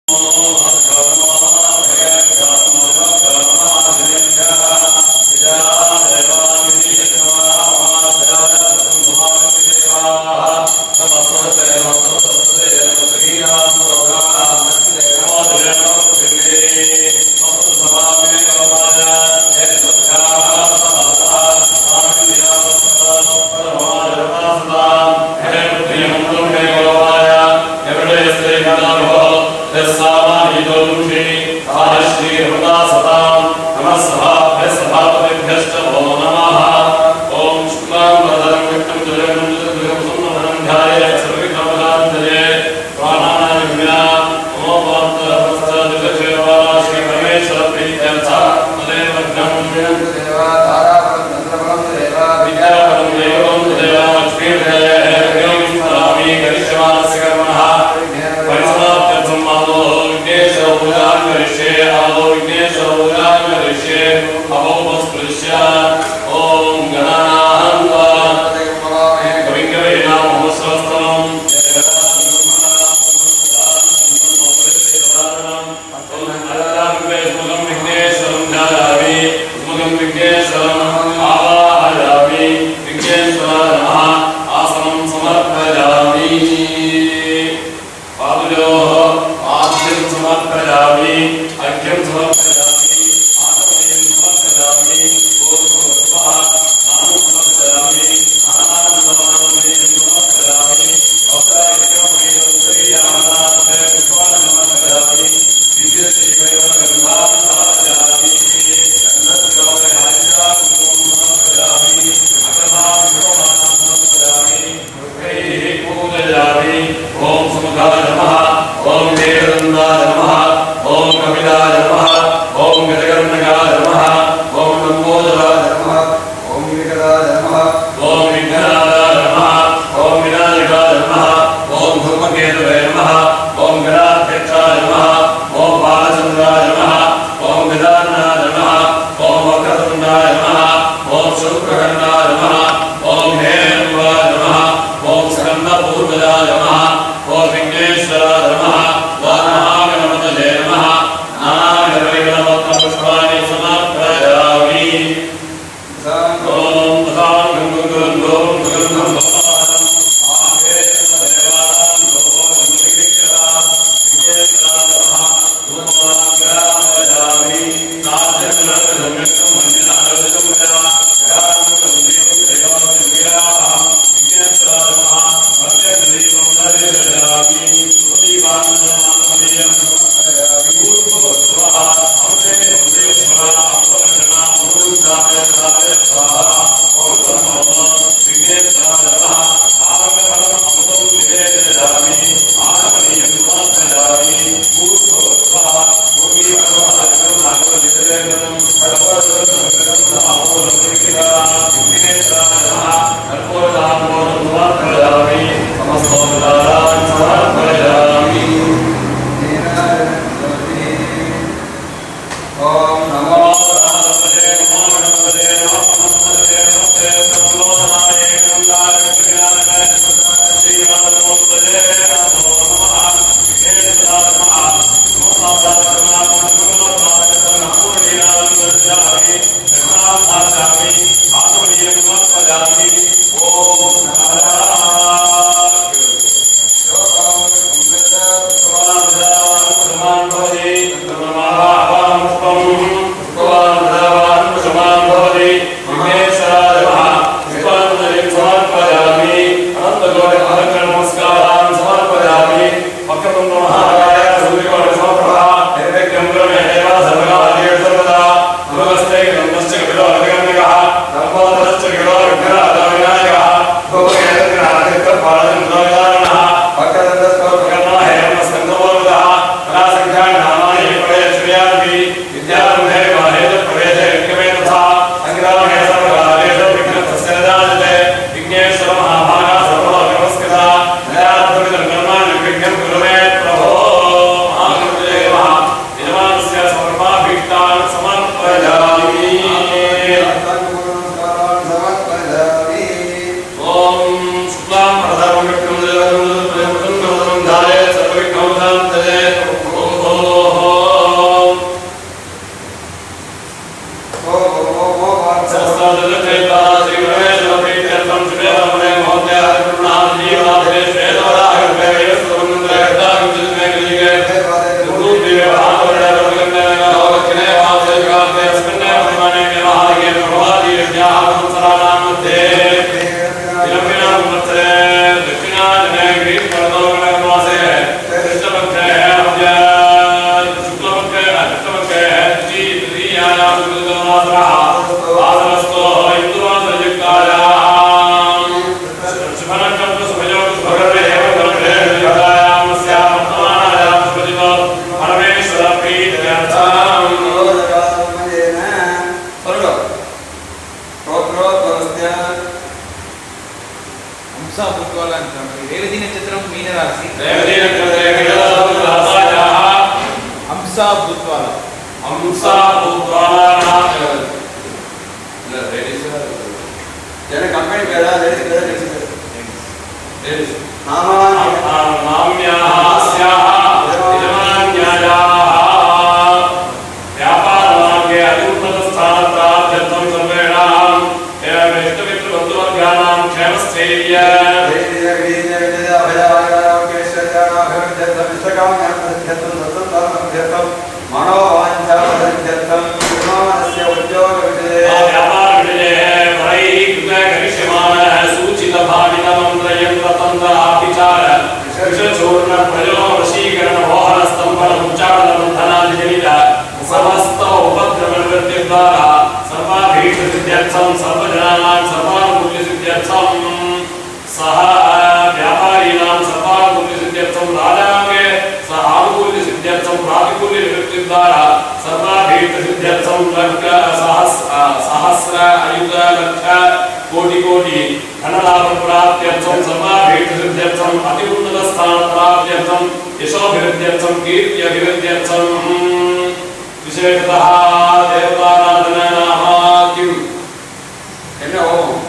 विद्या రేవతి నక్షత్రం మీనరాశి. హంసా భూత్వాల జన కంపెనీ పేరా వ్యాపారమార్గే అత్యున్నత స్థాన ప్రాప్త్యర్థం సర్వేణాం ఇష్టమిత్రబంధువర్గాణాం క్షేమస్థైర్య మనోవాంఛాపదత్యర్థం విమానస్య ఉద్యోగ విజయే వ్యాపార విజయే వరైః కృతే కరిష్యమానః సూచిత భావిత మంత్రయంత్ర తంత్ర ఆభిచార విషచూర్ణ ప్రజో వశీకరణ మోహన స్తంభన ఉచ్చారణ బంధనాది జనిత సమస్త ఉపద్రవ నివృత్తి ద్వారా సర్వాభీష్ట సిద్ధ్యర్థం సర్వజనానాం సర్వానుకూల్య సిద్ధ్యర్థం సహ వ్యాపారీణాం సర్వానుకూల్య సిద్ధ్యర్థం రాజాంగే సహ ఆనుకూల్య సిద్ధ్యర్థం ప్రాతికూల్య నివృత్తి ద్వారా సర్వాభీష్ట సిద్ధ్యర్థం లక్ష సహస్ర అయుత లక్ష కోటి కోటి ధనలాభ ప్రాప్త్యర్థం సర్వాభీష్ట సిద్ధ్యర్థం అతి ఉన్నత స్థాన ప్రాప్త్యర్థం యశోభివృద్ధ్యర్థం కీర్త్యభివృద్ధ్యర్థం విశేషతః దేవతారాధన నామాకిం ఎన్నో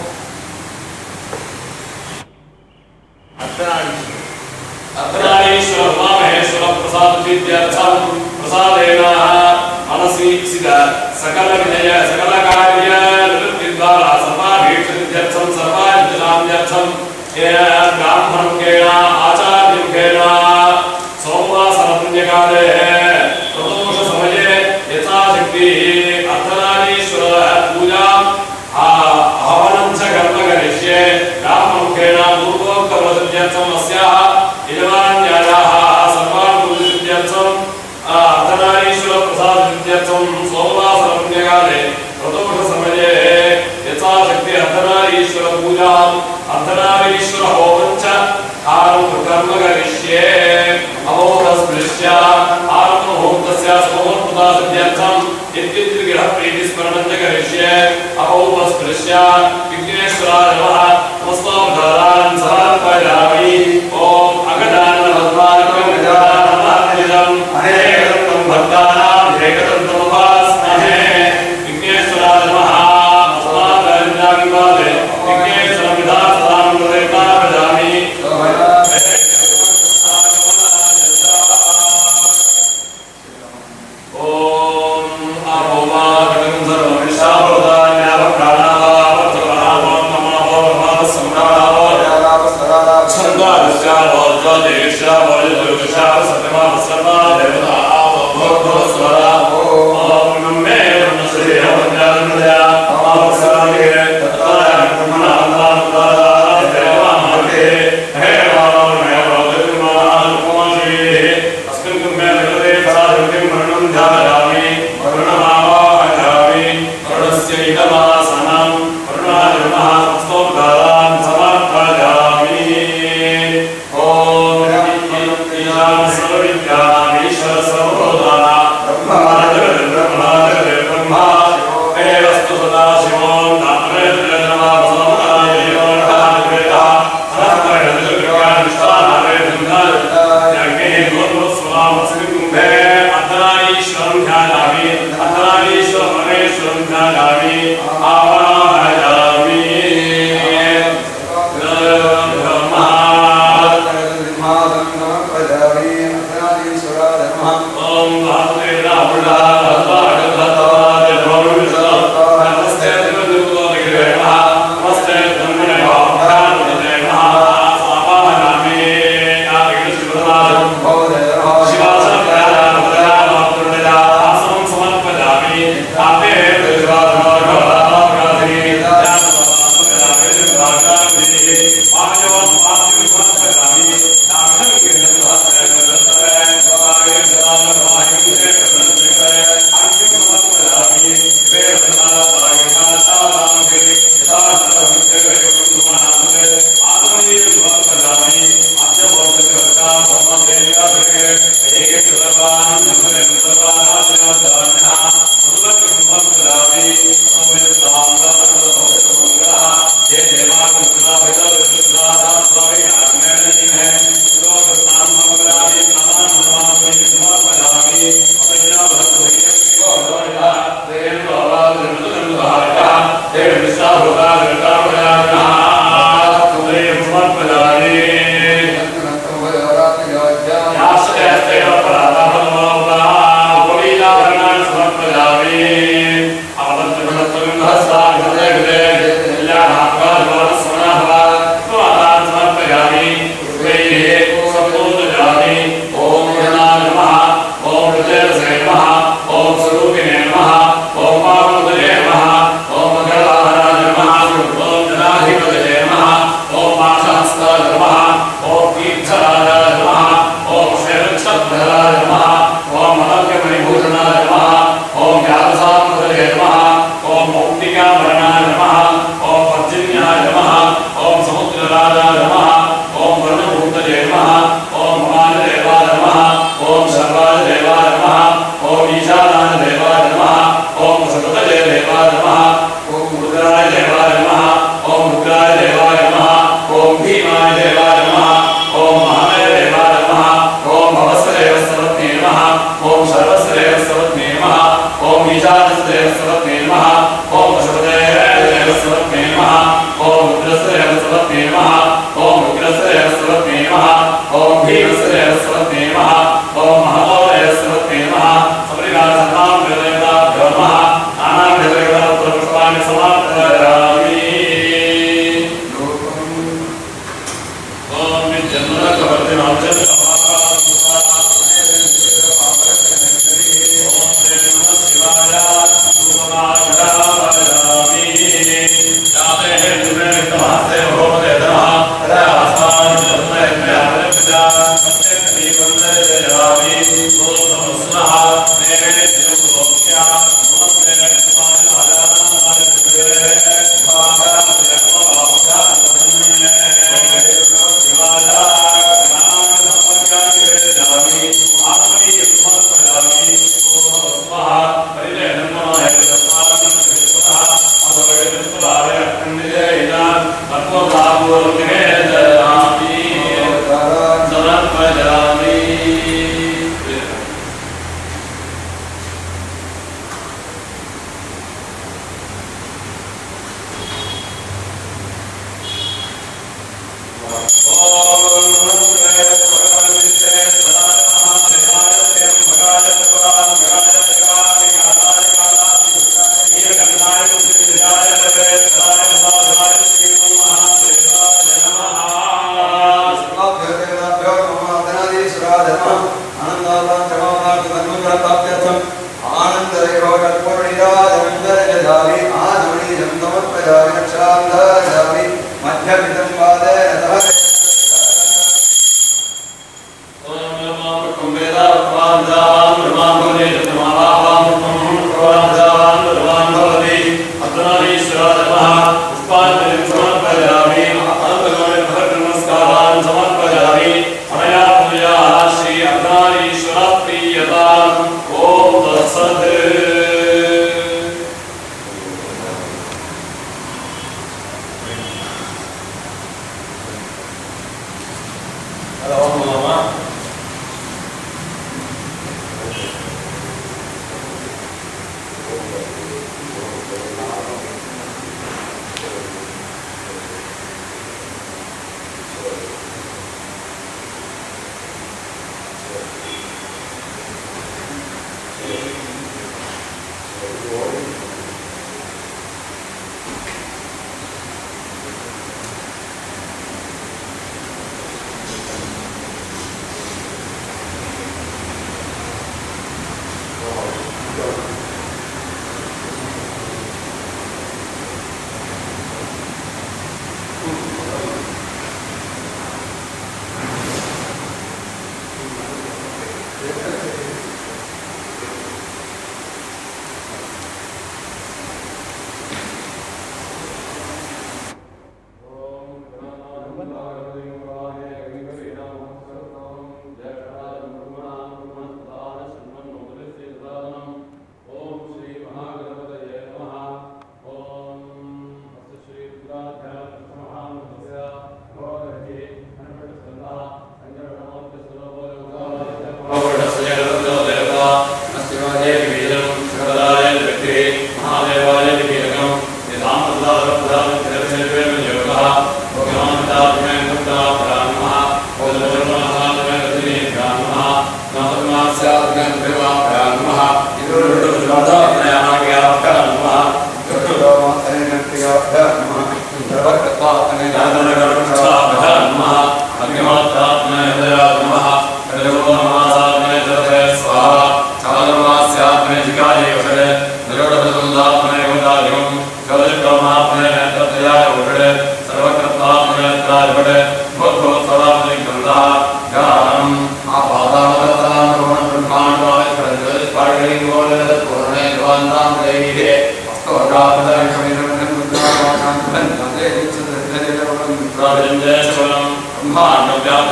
అర్ధనారీశ్వర ఉమామహేశ్వర ప్రసాద సిద్ధ్యర్థం ప్రసాదేన మనసి సిద్ధ సకల విజయ సకల కార్య నివృత్తి ద్వారా సర్వాభీష్ట సిద్ధ్యర్థం సర్వాయుధాంత్యర్థం బ్రాహ్మణముఖేన ఆచార్యముఖేన సోమవాసర పుణ్యకాలే ప్రదోష సమయే యథాశక్తి అర్ధనారీశ్వర పూజా ఆహ్వానం చ కర్మ కరిష్యే బ్రాహ్మణముఖేన పూర్వోక్త ప్రసిద్ధ్యర్థం అస్యాః యజమాన్యాయాః సర్వానుకూల సిద్ధ్యర్థం అర్ధనారీశ్వర ప్రసాద సిద్ధ్యర్థం సోమవాసర పుణ్యకాలే ప్రదోష సమయే యథాశక్తి అర్ధనారీశ్వర పూజా అర్ధనారీశ్వర హోమం చ కర్మ కరిష్యే అమోఘస్పృశ్య ఆత్మహోమస్య సోమోత్పదా సిద్ధ్యర్థం ఇత్యుద్విగ్రహ ప్రీతిస్మరణం చ కరిష్యే అమోఘస్పృశ్య విఘ్నేశ్వరాయ నమః నమస్తోపచారాన్ సమర్పయామి. ఓం అగదాన భద్వానకం గజాననం అనేకదంతం భక్తానాం ఏకదంతం ఉపాస్మహే. విఘ్నేశ్వరాయ నమః అస్మాకర్ణాభివాదే విఘ్నేశ్వర విధాస్తాం ప్రదేతాభజామి. ఓం అభోమాగతం సర్వవిశావదాన్యావ ప్రాణావావర్తవనావో నమో నమః సంప్రాణావో ఛందాస్యావో జ్యోతిష్యావో జ్యోతిషావ సత్యమావ సర్వా దేవతావో భోగస్వరా. ఓం నమే నమస్తే అవంజానమయ అమావస్యాగే తత్తాయ బ్రహ్మణాంతాంతారా దేవామాగే హే వామనే వాదర్మానుకోసి అస్మిన్ కుంభే నగరే సాధుకిం మరణం ధ్యాయామి మరణమావాహయామి మరణస్య ఇదమాసనం మరణాయ నమః స్తోత్రాన్ సమర్పయామి. ఓం ఈశాన సర్వవిద్యానాం ఈశ్వర సర్వోదాన బ్రహ్మ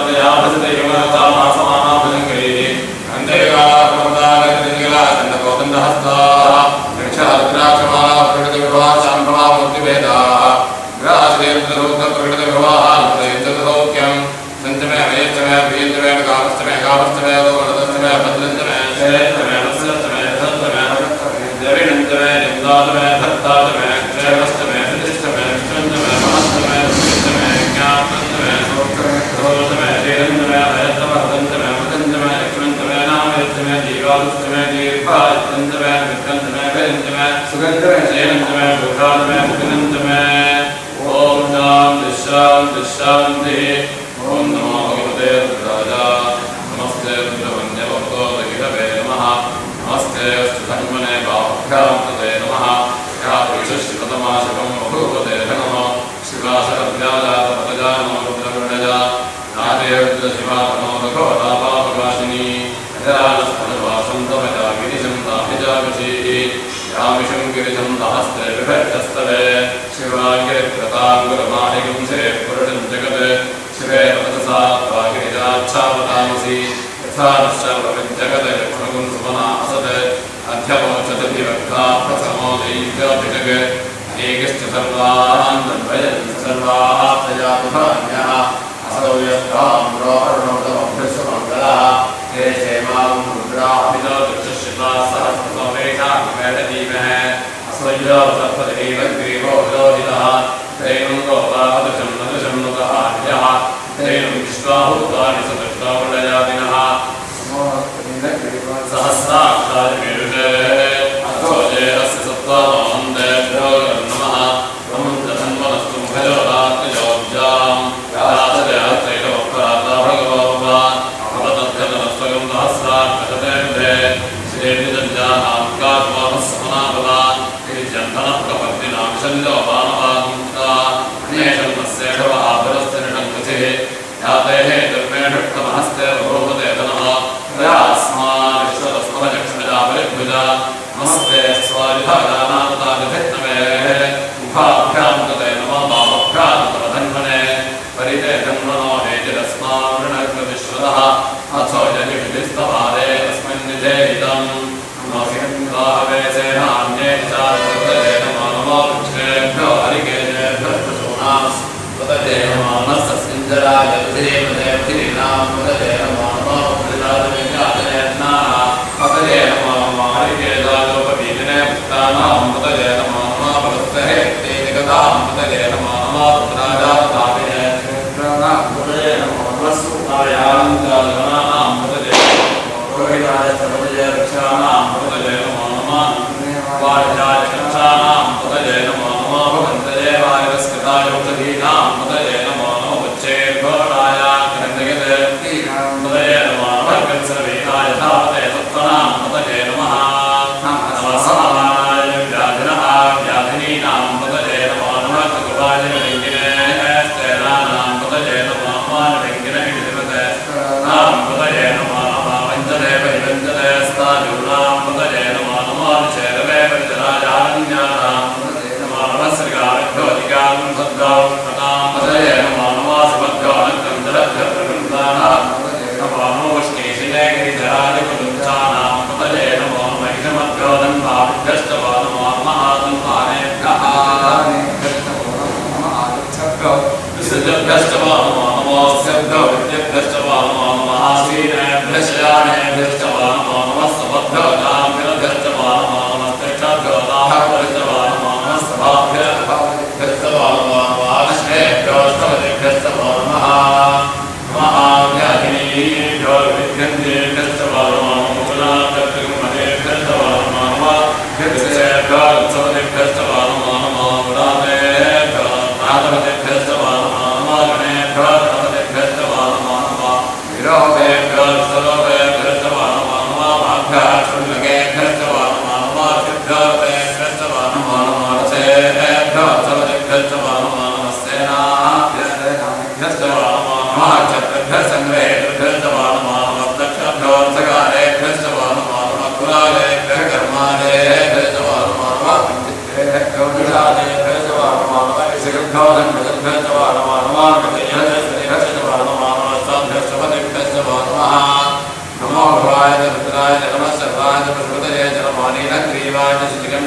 Gracias.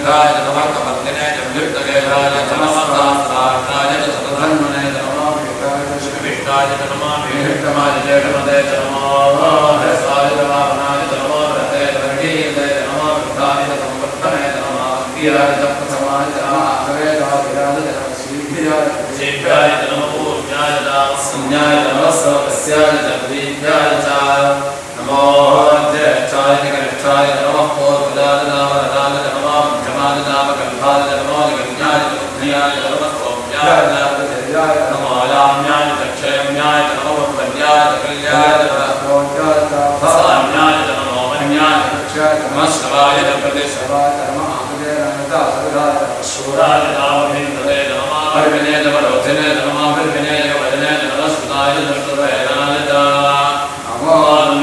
वीराय नमः कमर्दिने जम्युक्तकेशाय नमस्तास्त्राय सतधन्वने नमः विष्टाय नमः विष्टमाय जगमदे नमः हसाय नमः वनाय नमः रते वर्गीये नमः वृद्धाय संवर्धने नमः वीराय तपसमाय नमः अवेदाय नमः शीघ्राय नमः पूज्याय नमः संज्ञाय नमः सर्वस्याय जगदीभ्याय च नमो ज्येष्ठाय कनिष्ठाय नमः पूर्वजाय नमः नमः जमाय नमः कल्पाय नमः गण्याय बुद्धियाय नमः सौम्याय नमो याम्याय दक्षयम्याय नमः वन्याय कल्याय नमः साम्याय नमो वन्याय दक्षाय नमः शवाय प्रदेशवाय नमः आमजयनता सदाय शूराय नामभिन्दते नमः अर्विने नमः रोधिने नमः अर्विने वदने नमः सुदाय दर्शवैराय नमो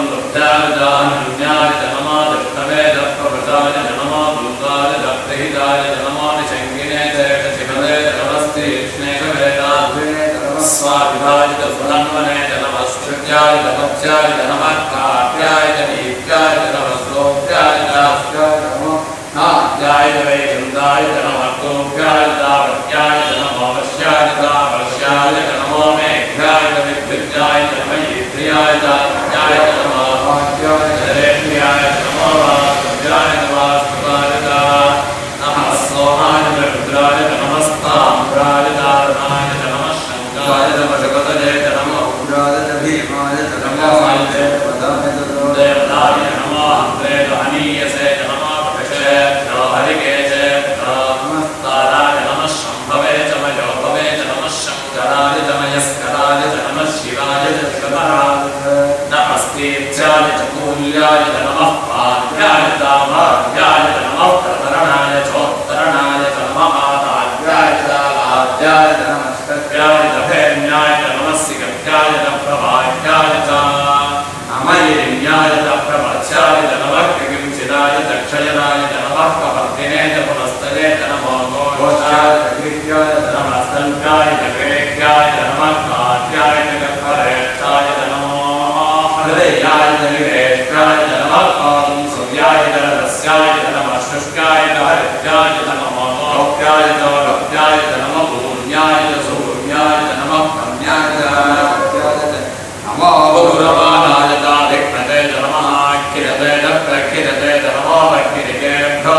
न्याय नमः दक्षवे दप्रभृताय नमः भूताय दप्रहिताय नमः निशङ्गिने शिवने नमस्ते स्नेहवेदाय नमः स्वाभिधाय सुधन्वने नमः स्तुत्याय नमस्याय नमः काट्याय दीप्याय नमः श्लोक्याय नमः नाट्याय वैकुण्ठाय नमः गोप्याय दावत्याय नमः वश्याय दावर्ष्याय नमो मेघ्याय विद्युत्याय नमः ईन्द्रियाय दात्याय नमः जलेन्द्रियाय नमो वासुदेवाय नमः स्तुताय नमः सोमाय रुद्राय नमस्ताम्राय दारुणाय नमः शङ्काय नमः जगतये नमः उग्राय भीमाय नमः देवताय नमः हनीयसे नमः पठे हरिकेशे ताराय नमः शम्भवे च मयोभवे च नमः शङ्कराय च मयस्कराय च नमः शिवाय च नमस्तेत्याय च मूल्याय च नमः पाद्याय दामाद्याय च नमः प्रतरणाय चोत्तरणाय च नमः आदाद्याय च आद्याय च नमस्कत्याय च भैन्याय च नमः सिकत्याय च प्रभाद्याय च अमयिन्याय च प्रवच्याय च नमः किंचिदाय च क्षयनाय च नमः कवर्तिने च पुनस्तये च नमो घोषाय च कीर्त्याय च नमः स्तन्त्याय च वेक्याय च नमः कात्याय च गह्वरेष्ठाय च नमो हृदयाय च निवेष्टाय च नमः पादं सूर्याय च रस्याय च नमः शुष्काय च हरित्याय च नमो गौप्याय च गप्याय च नमः भून्याय च सूर्याय च नमः कन्याय च सत्याय च नमो बहुरमानाय च धिक्नते च नमः किरते च प्रकिरते च नमो वक्किरिकेभ्यो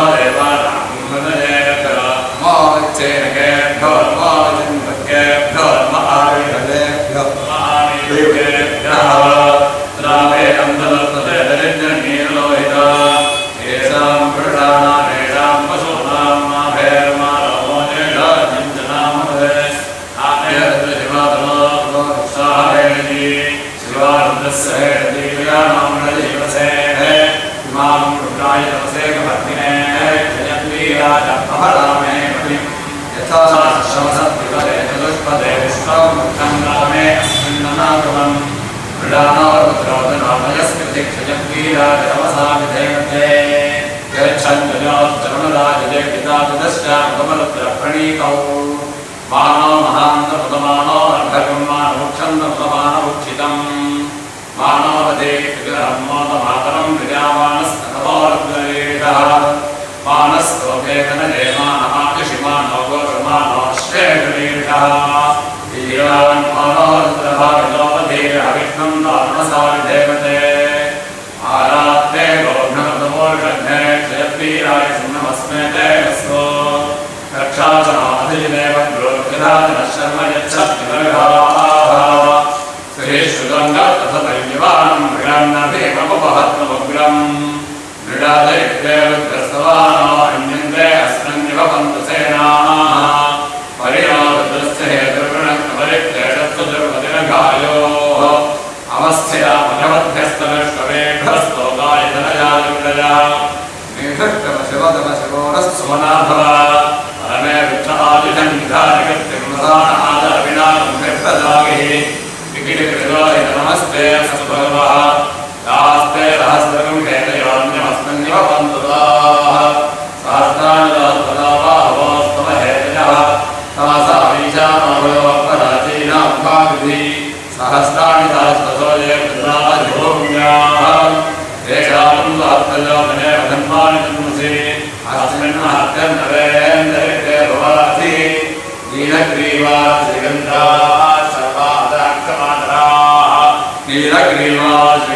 देवानां नमो चेनकेभ्यो नमो चिन्वकेभ्यो नमः आयुधलेभ्यो महावीरेभ्यः रामे अन्दलपदे दरिद्रनीलोहिता येषां पुरुषाणामेषां पशूनां माभेर्मानवो नेषाञ्जनामधे आनेरद्रशिवातनो साहेणि शिवारुद्रस्य हेणदीव्यानां नजीवसेः इमां रुद्राय तपसे कवर्तिने जयद्वीराय अभरामे पतिं यथा शमसद्विपदे चतुष्पदे विश्वं रामे अस्मिन्ननागमम् मृडानामयस्मृतिक्षयद्वीराय तमसा विधेयते यच्छन्दयोस्तरुणराजयेपितादुदश्चामरुद्रप्रणीतौ मानो महान्तपदमानो अर्धगम्मानमुक्षन्दपदमानमुक्षितम् मानोवधे विग्रहं मोदमातरं विद्यामानस्तनवोरुद्रेषः मानस्तोपेतनजयमानमायुषिमानो गोरुमानोश्वेषः वीरान् मानोरुद्रभावितोपधीरविष्णुं दानमसा विधेवते आरात्ते गोघ्नमदमोर्गन्धे क्षयद्वीराय नमस्मे ते वस्तु रक्षाचनाधिदेव गुरुर्गदानः शर्म यच्छत्तिवर्गाः श्रीश्रुगङ्गातथदैव्यवान् मृगान्नभीममुपहत्ममुग्रम् मृडादैत्येवग्रस्तवानो अन्यन्ते अस्मन्निव पन्तु सेनाः परिणोरुद्रस्य हेतुर्वृणक्तपरिक्लेशस्तु दुर्पतिनघायोः अवस्थया भगवद्भ्यस्तविष्णवेभ्यस्तोकाय धनयादिविदया मेषक्तमशिवतमशिवोरस्सुमनाभव परमे वृक्षादिषन्निधारिकत्रिमसानादविनादं निर्भदागिः विकिटिकृतोहित नमस्ते अस्तु भगवः दास्ते सहस्रकं हेतयोन्यमस्मन्निव पन्तुताः सहस्राणि दास्तदावाहवोस्तव हेतयः तमसा वीशामभयोपराचीनां भाविधि सहस्राणि दास्ततो ये वृद्धाधिभूम्याः तेषां दास्तयोजने वधन्वानि तन्मसि अस्मिन् महत्यन्तवेन्द्रहिते भवाति नीलग्रीवा श्रीगन्धाः सर्वादाक्षमातराः नीलग्रीवा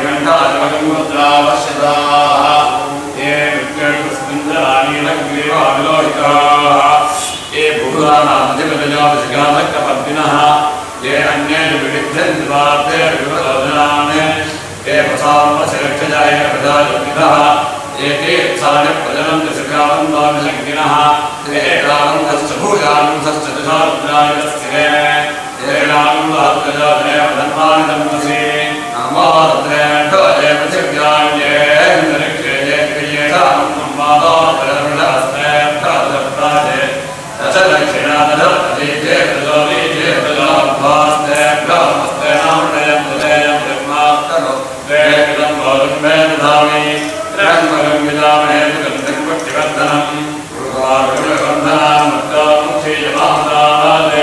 श्रीगन्धाः ये विद्युस्मिन्द्रा नीलग्रीवा विलोहिताः ये भूतानामधिपतिजापदिगाधकपद्मिनः ये अन्ये विविध्यन्ति वार्ते विवदनानि ये प्रसामशिरक्षजाय प्रजायुक्तिनः ये तीर्थानि प्रजनन्ति सुखावन्तानि शङ्किनः ये एकानन्दश्च भूयानन्दश्च दशारुद्रायस्थिरे ये नानन्दहत्तजातने प्रधन्मानि दन्तसि नमोद्रेभ्यो ये पृथिव्याये अन्तरिक्षे ये क्रियेषानन्दं मातापरमृढहस्तेभ्यः दशदक्षिणादधे प्रजोलीजे प्रजोद्भास्तेभ्यो हस्ते नामृणयं हृदयं ब्रह्मास्तनो द्वेकृतं बोधं मे दधामि त्र्यम्बकं विदामहे सुगन्धिं पुष्टिवर्धनम् उर्वारुकबन्धनां मुक्तामुक्षीयमाहुदाहादे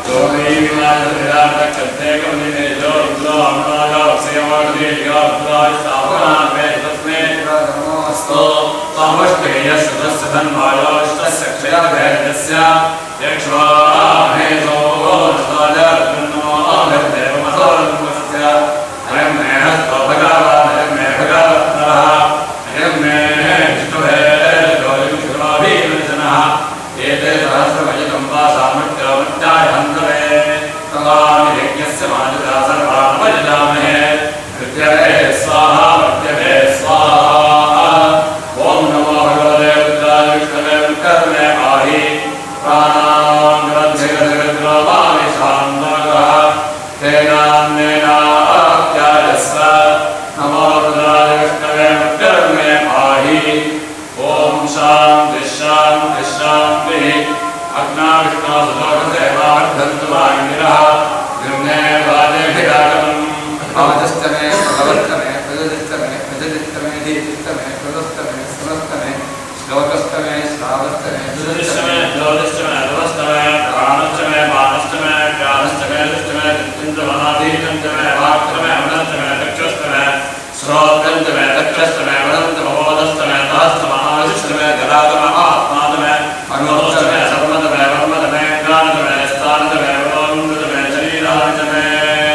जोगीविनाशविराटकर्तेकमनिनेजो रुद्रो अमृतायोक्षयमोर्देशिकारुद्राय स्थापनान्मे तस्मै नमोऽस्तु सामष्टेयस्य धन्वायोष्टस्य क्षयभेदस्य यक्ष्वाहेतो नमोदेवमसोरन्वस्य अयं मे हस्तो भगवान् अयं मे भगवत्तरः अयं मे विष्णुभेदोऽभिवचनः एते सहस्रमयितं वा सामर्थ्यमत्याय हन्तवे तवामि यज्ञस्य मातुरा सर्वान् भजामहे कृत्यवे स्वाहा मर्त्यवे स्वाहा ॐ नमो भगवते रुद्राय विष्णवे कर्मे पाहि प्राणाङ्ग्रन्थिगजगद्रोमामि शान्तमगः तेनान्नेनाप्यायस्व नमो रुद्राय विष्णवे कर्मे पाहि ॐ शान्तिः शान्तिः शान्तिः अग्ना विष्णो सुलोकसेवावर्धन्तु वाङ्गिरः गृह्णे वाजेभिरागमम् भवतस्तमे भगवत्तमे प्रजदिस्तमे प्रजदिस्तमे दीप्तिस्तमे प्रदस्तमे समस्तमे श्लोकस्तमे श्रावस्तमे दुरदिस्तमे ज्योतिस्तमे अधवस्तमे प्राणस्तमे बाणस्तमे ज्ञानस्तमे दुष्टमे चित्तन्तमनाधीतन्तमे वाक्तमे अमनन्तमे चक्षुस्तमे श्रोत्रन्तमे चक्षुस्तमे वदन्तमवोदस्तमे सहस्तमहाशिष्टमे गदातम आत्मातमे अनुमोदस्तमे सर्वतमे वर्मतमे ज्ञानतमे स्थानतमे वरोन्दतमे शरीरान्तमे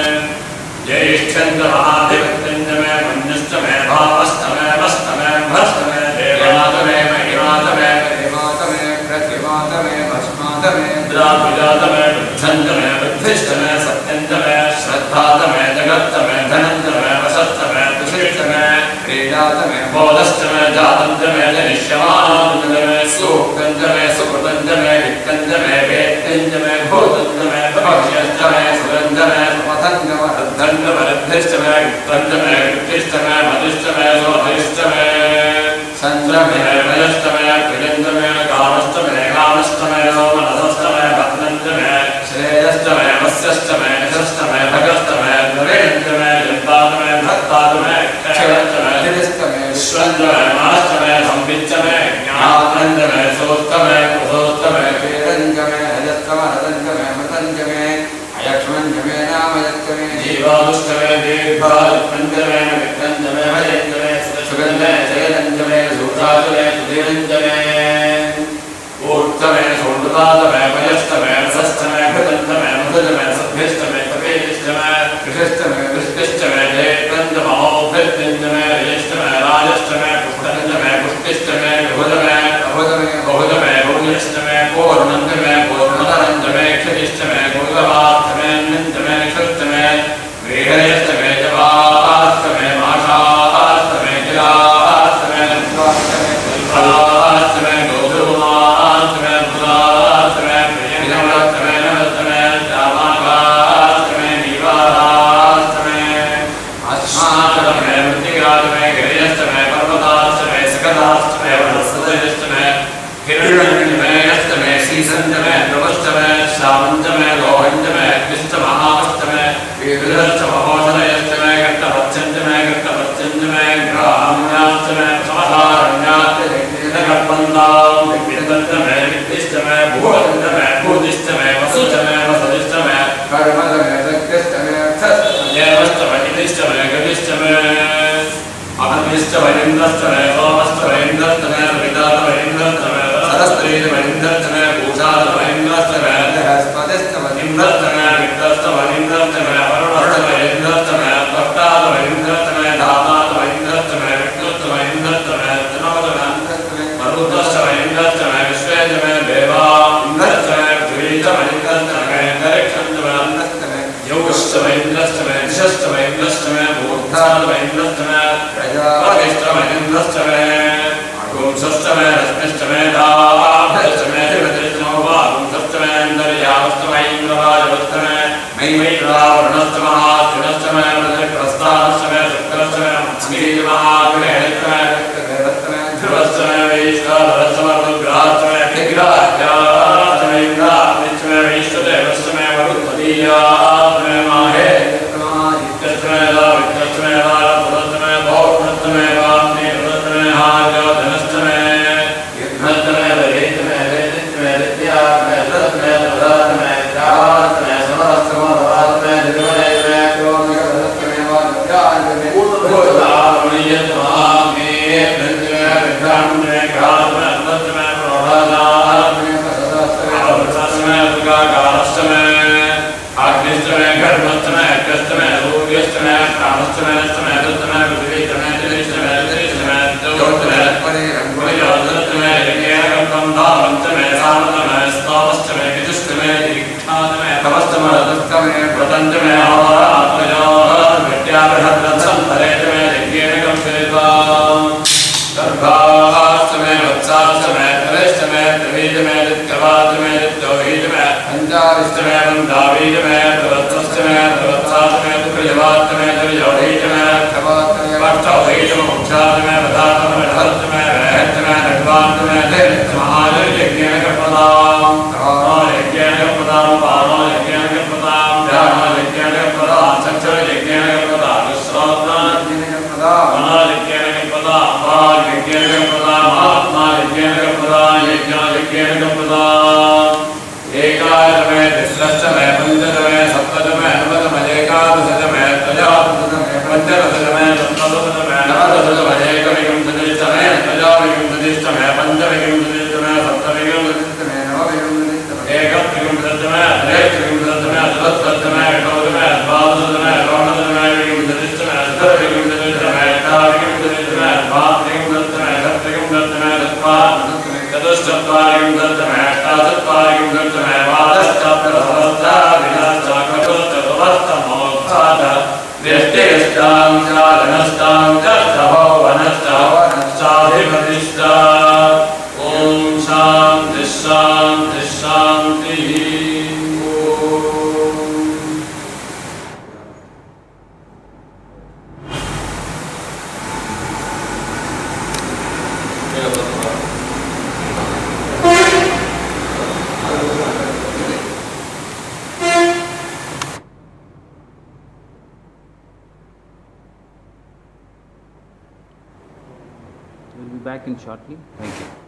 ज्येष्ठन्तमहाधिपत्यन्तमे पुण्यस्तमे भावस्तमे वस्तमे भस्तमे देवातमे महिमातमे देवातमे प्रतिमातमे भस्मातमे द्राविजातमे बुद्धन्तमे बुद्धिष्टमे सत्यन्तमे श्रद्धातमे जगत्तमे धनन्तमे वसस्तमे तुषिष्टमे क्रीडातमे बोधस्तमे जातन्तमे जनिष्यमानान्तमे सूक्तन्तमे सुकृतन्तमे वित्तन्तमे वेत्तन्तमे भूतन्तमे भक्ष्यस्तमे सुगन्धमे समथन्तमे रद्धन्तमे रद्धिष्टमे युक्तन्तमे युक्तिष्टमे मदिष्टमे सोधिष्टमे सञ्जमे वयष्टमे प्रियन्तमे कामष्टमे कामष्टमे सोमनसष्टमे भक्नन्तमे श्रेयष्टमे वस्यष्टमे यशष्टमे भगष्टमे द्रवेण्टमे जन्तातमे भक्तातमे क्षयष्टमे जनिष्टमे विश्वन्तमे माष्टमे संविच्चमे ज्ञानन्तमे सोष्टमे कुसोष्टमे पेरञ्जमे हजस्तमे हतञ्जमे मृतञ्जमे अयक्ष्मञ्जमे नामयक्ष्मे जीवादुष्टमे दीर्घायुक्तञ्जमे विक्रञ्जमे भयञ्जमे सुगन्धमे जयरञ्जमे सूत्राजमे सुधीरञ्जमे ऊर्ध्वमे सोमृतातमे पयष्टमे रसष्टमे घृतन्तमे मधुजमे सभ्यष्टमे तपेष्टमे कृषिष्टमे वृष्टिष्टमे जयक्रन्दमहोभृत्यञ्जमे रयष्टमे राजष्टमे पुष्टञ्जमे पुष्टिष्टमे विभुजमे अभुजमे बहुजमे बहुजष्टमे पूर्णञ्जमे पूर्णतरञ्जमे क्षतिष्टमे गुरुगवाष्टमे नञ्जमे क्षुष्टमे गृहयष्टमे जवाष्टमे माषाष्टमे किलाष्टमे नष्टाष्टमे कल्पाष्टमे गोधूमाष्टमे बुधाष्टमे प्रियङ्गष्टमे नवष्टमे जामाकाष्टमे निवाराष्टमे अस्माष्टमे मृत्तिकाष्टमे गिरियष्टमे पर्वताष्टमे सकलाष्टमे वनस्पतिष्टमे हिरण्यमे अष्टमे श्रीसञ्जमे ध्रुवष्टमे श्यामञ्जमे लोहञ्जमे अग्निष्टमहाष्टमे वीरष्टमहोषधयष्टमे घट्टपत्यञ्जमे घट्टपत्यञ्जमे ग्राम्याष्टमे समहारण्याष्टमेकल्पन्तां विद्यन्तमे विद्दिष्टमे भूवन्तमे भूदिष्टमे वसुचमे वसदिष्टमे कर्मदमे दग्धिष्टमे अर्थस्तमे देवष्टमे गतिष्टमे अग्निष्टमे इन्द्रष्टमे सोमष्टमे इन्द्रष्टमे विदातमे इन्द्रष्टमे सरस्वतीतमनिन्द्रस्तमे भूषातमनिन्द्रस्तमे बृहस्पतिस्तमनिन्द्रस्तमे विद्रस्तमनिन्द्रस्तमे वरुणस्तमनिन्द्रस्तमे भक्तातमनिन्द्रस्तमे धातातमनिन्द्रस्तमे विष्णुस्तमनिन्द्रस्तमे तनोतमे मरुतस्तमनिन्द्रस्तमे विश्वेतमे देवा इन्द्रस्तमे पृथ्वीतमनिन्द्रस्तमे अंतरिक्षन्तमनिन्द्रस्तमे योगस्तमनिन्द्रस्तमे दिशस्तमनिन्द्रस्तमे भूतातमनिन्द्रस्तमे प्रजापतिस्तमनिन्द्रस्तमे गुंसस्तमे रश्मिस्तमे धाभस्तमे शिवतिष्ठनो वागुंसस्तमे अन्तर्यामस्तमे इन्द्रवाजवस्तमे मैत्रावरुणस्तमः शिवस्तमे प्रस्तानस्तमे शुक्रस्तमे मत्स्मीजमहाग्रहेणस्तमे ध्रुवस्तमे वैश्वानरस्तमे रुद्रास्तमे विग्रहास्तमे इन्द्रास्तमे वैश्वदेवस्तमे वरुणपदीयास्तमे माहे इत्यस्तमे विक्रस्तमे पुरस्तमे भौमस्तमे वाग्ने पुरस्तमे हार्य धनस्तमे यज्ञस्तमे वरेतमे वेदितमे विद्यास्तमे सुरस्तमे सुरास्तमे चावास्तमे समरस्तमे भवास्तमे निर्मलेतमे क्रोमिकस्तमे वाग्यास्तमे पूर्वभूतामणियत्मामे नृत्यमे विभ्रामणे घातमे अन्वस्तमे प्रोढानास्तमे सदस्तमे अवृतस्तमे सुखाकारस्तमे आग्निस्तमे गर्भस्तमे अग्रस्तमे सूर्यस्तमे प्राणस्तमे नस्तमे अदस्तमे पृथ्वीस्तमे जलिस्तमे जलिस्तमे ज्योतिस्तमे परिरङ्गुलयोस्तमे यज्ञेनकल्पं धावन्तमे सामतमे स्तवस्तमे विदुस्तमे दीक्षातमे तमस्तमे रजस्तमे प्रतन्तमे अहोरात्रयोः विद्याबृहद्रथं धरेतमे यज्ञेनकं सेवा गर्भास्तमे वत्सास्तमे तवेस्तमे त्रिवीतमे दित्कवातमे दित्तौहीतमे पञ्चाविस्तमे पन्धावीतमे प्रवत्तस्तमे प्रवत्सातमे तुक्रियवातमे तुर्यौहीतमे पट्टौहीतमे मुक्षातमे वधातमे वधस्तमे वैहत्तमे नड्वान्तमे धैर्यत्तमहायज्ञेनकप्रदां यज्ञेनकप्रदां पानो यज्ञेनकप्रदां ध्यानो यज्ञेनकप्रदां चक्षुर्यज्ञेनकप्रदां विश्रान्ताज्ञेनकप्रदां मनोयज्ञेनकप्रदां वाग्यज्ञेनकप्रदां आत्मा यज्ञेनकप्रदां यज्ञो यज्ञेनकप्रदां एकादशमे तिस्रश्चमे पञ्चदशमे सप्तदशमे नवदशमे एकादशदशमे त्रयोदशमे पञ्चदशमे सप्तदशमे नवदशमे एकविंशतितमे त्रयोविंशतितमे पञ्चविंशतितमे सप्तविंशतितमे नवविंशतितमे एकत्रिंशतितमे त्रयत्रिंशतितमे चतुर्थतमे षोडशमे द्वादशतमे षोडशतमे विंशतितमे चतुर्विंशतितमे एकाविंशतितमे द्वात्रिंशतितमे षट्त्रिंशतितमे चतुश्चत्वारिंशतितमे अष्टाचत्वारिंशतितमे द्वादशचतुर्सहस्राधिकचतुर्शतमोत्थाद व्यष्टिष्टां च धनष्टां च भवनश्चाधिपतिश्च ॐ शान्तिः शान्तिः शान्तिः We'll be back in shortly. Thank you.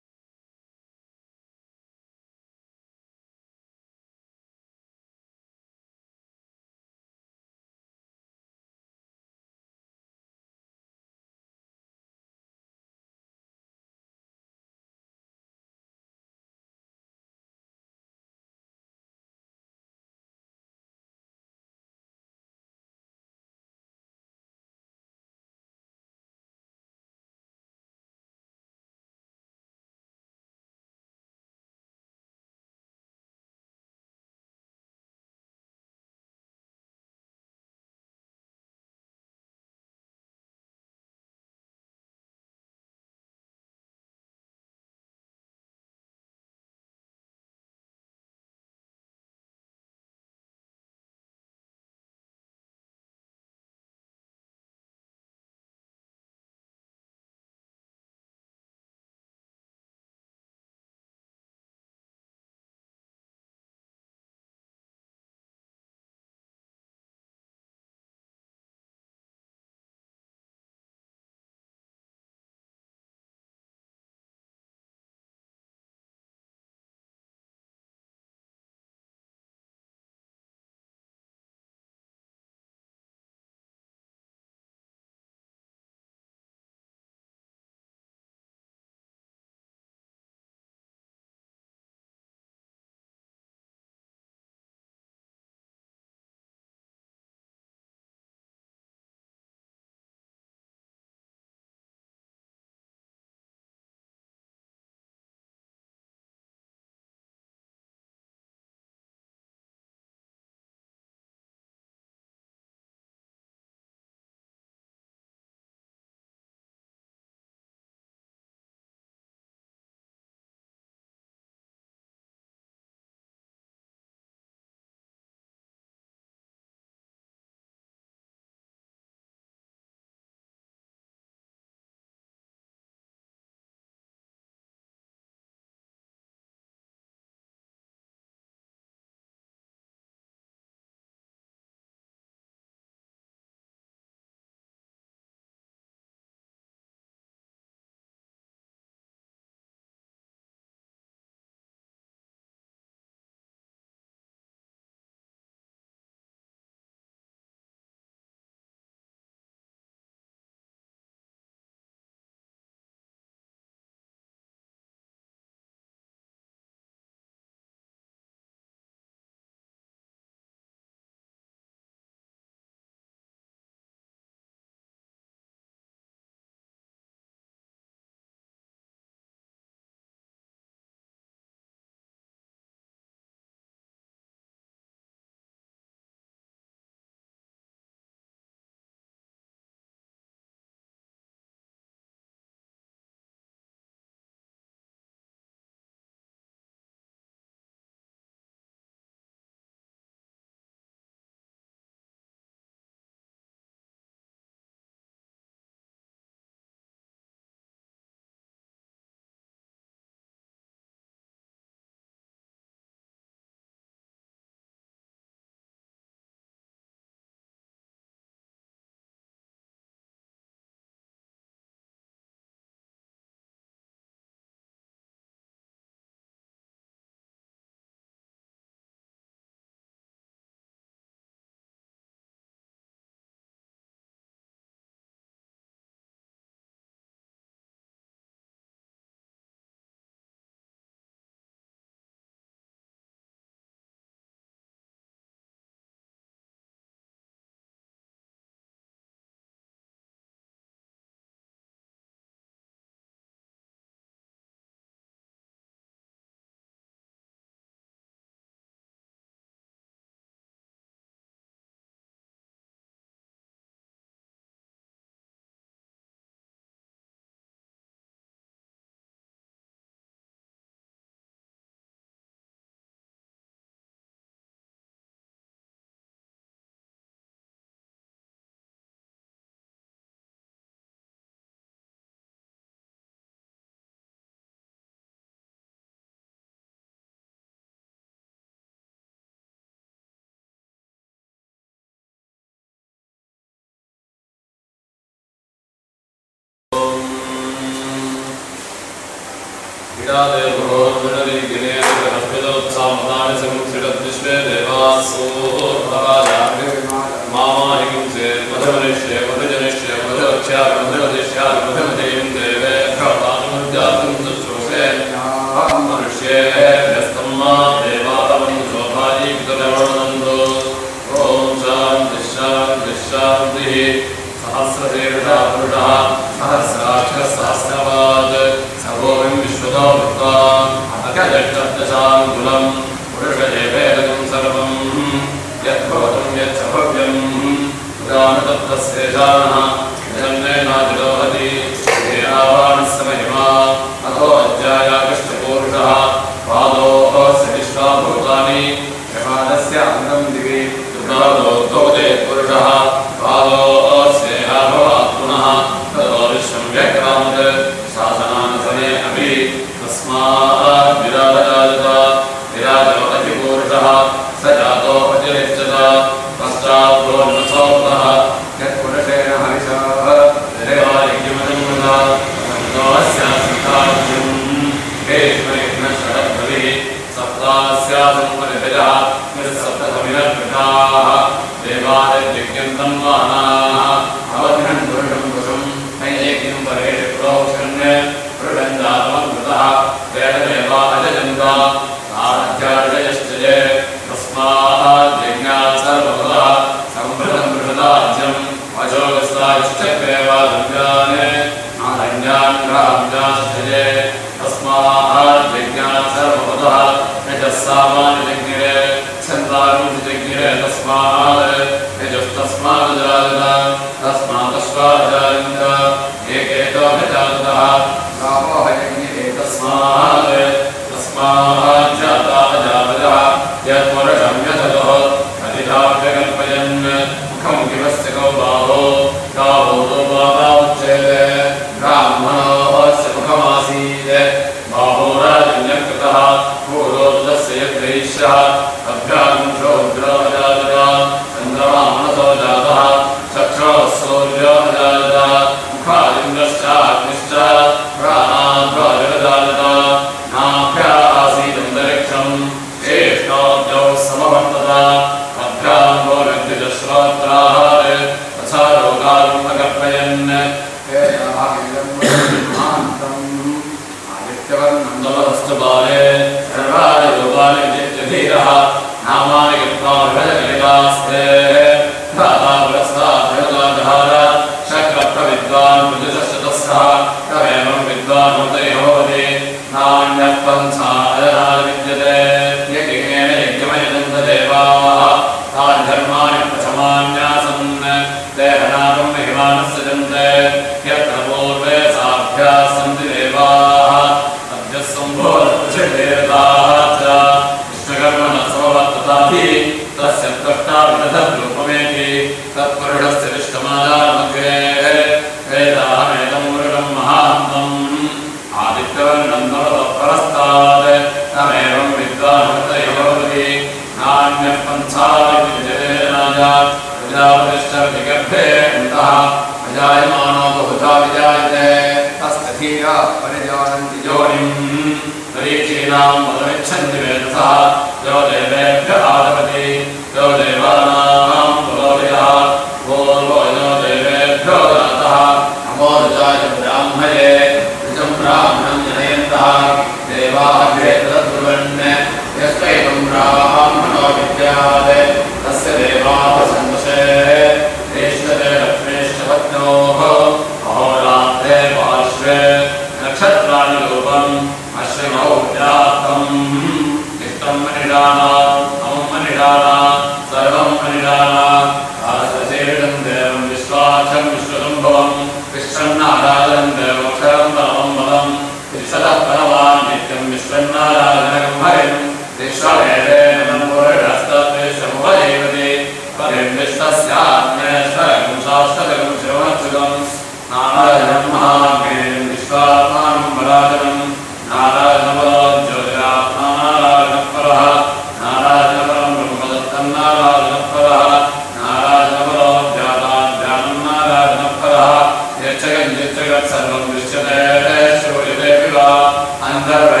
सर्वं दृश्यते श्रूयते विवा अन्तर्वे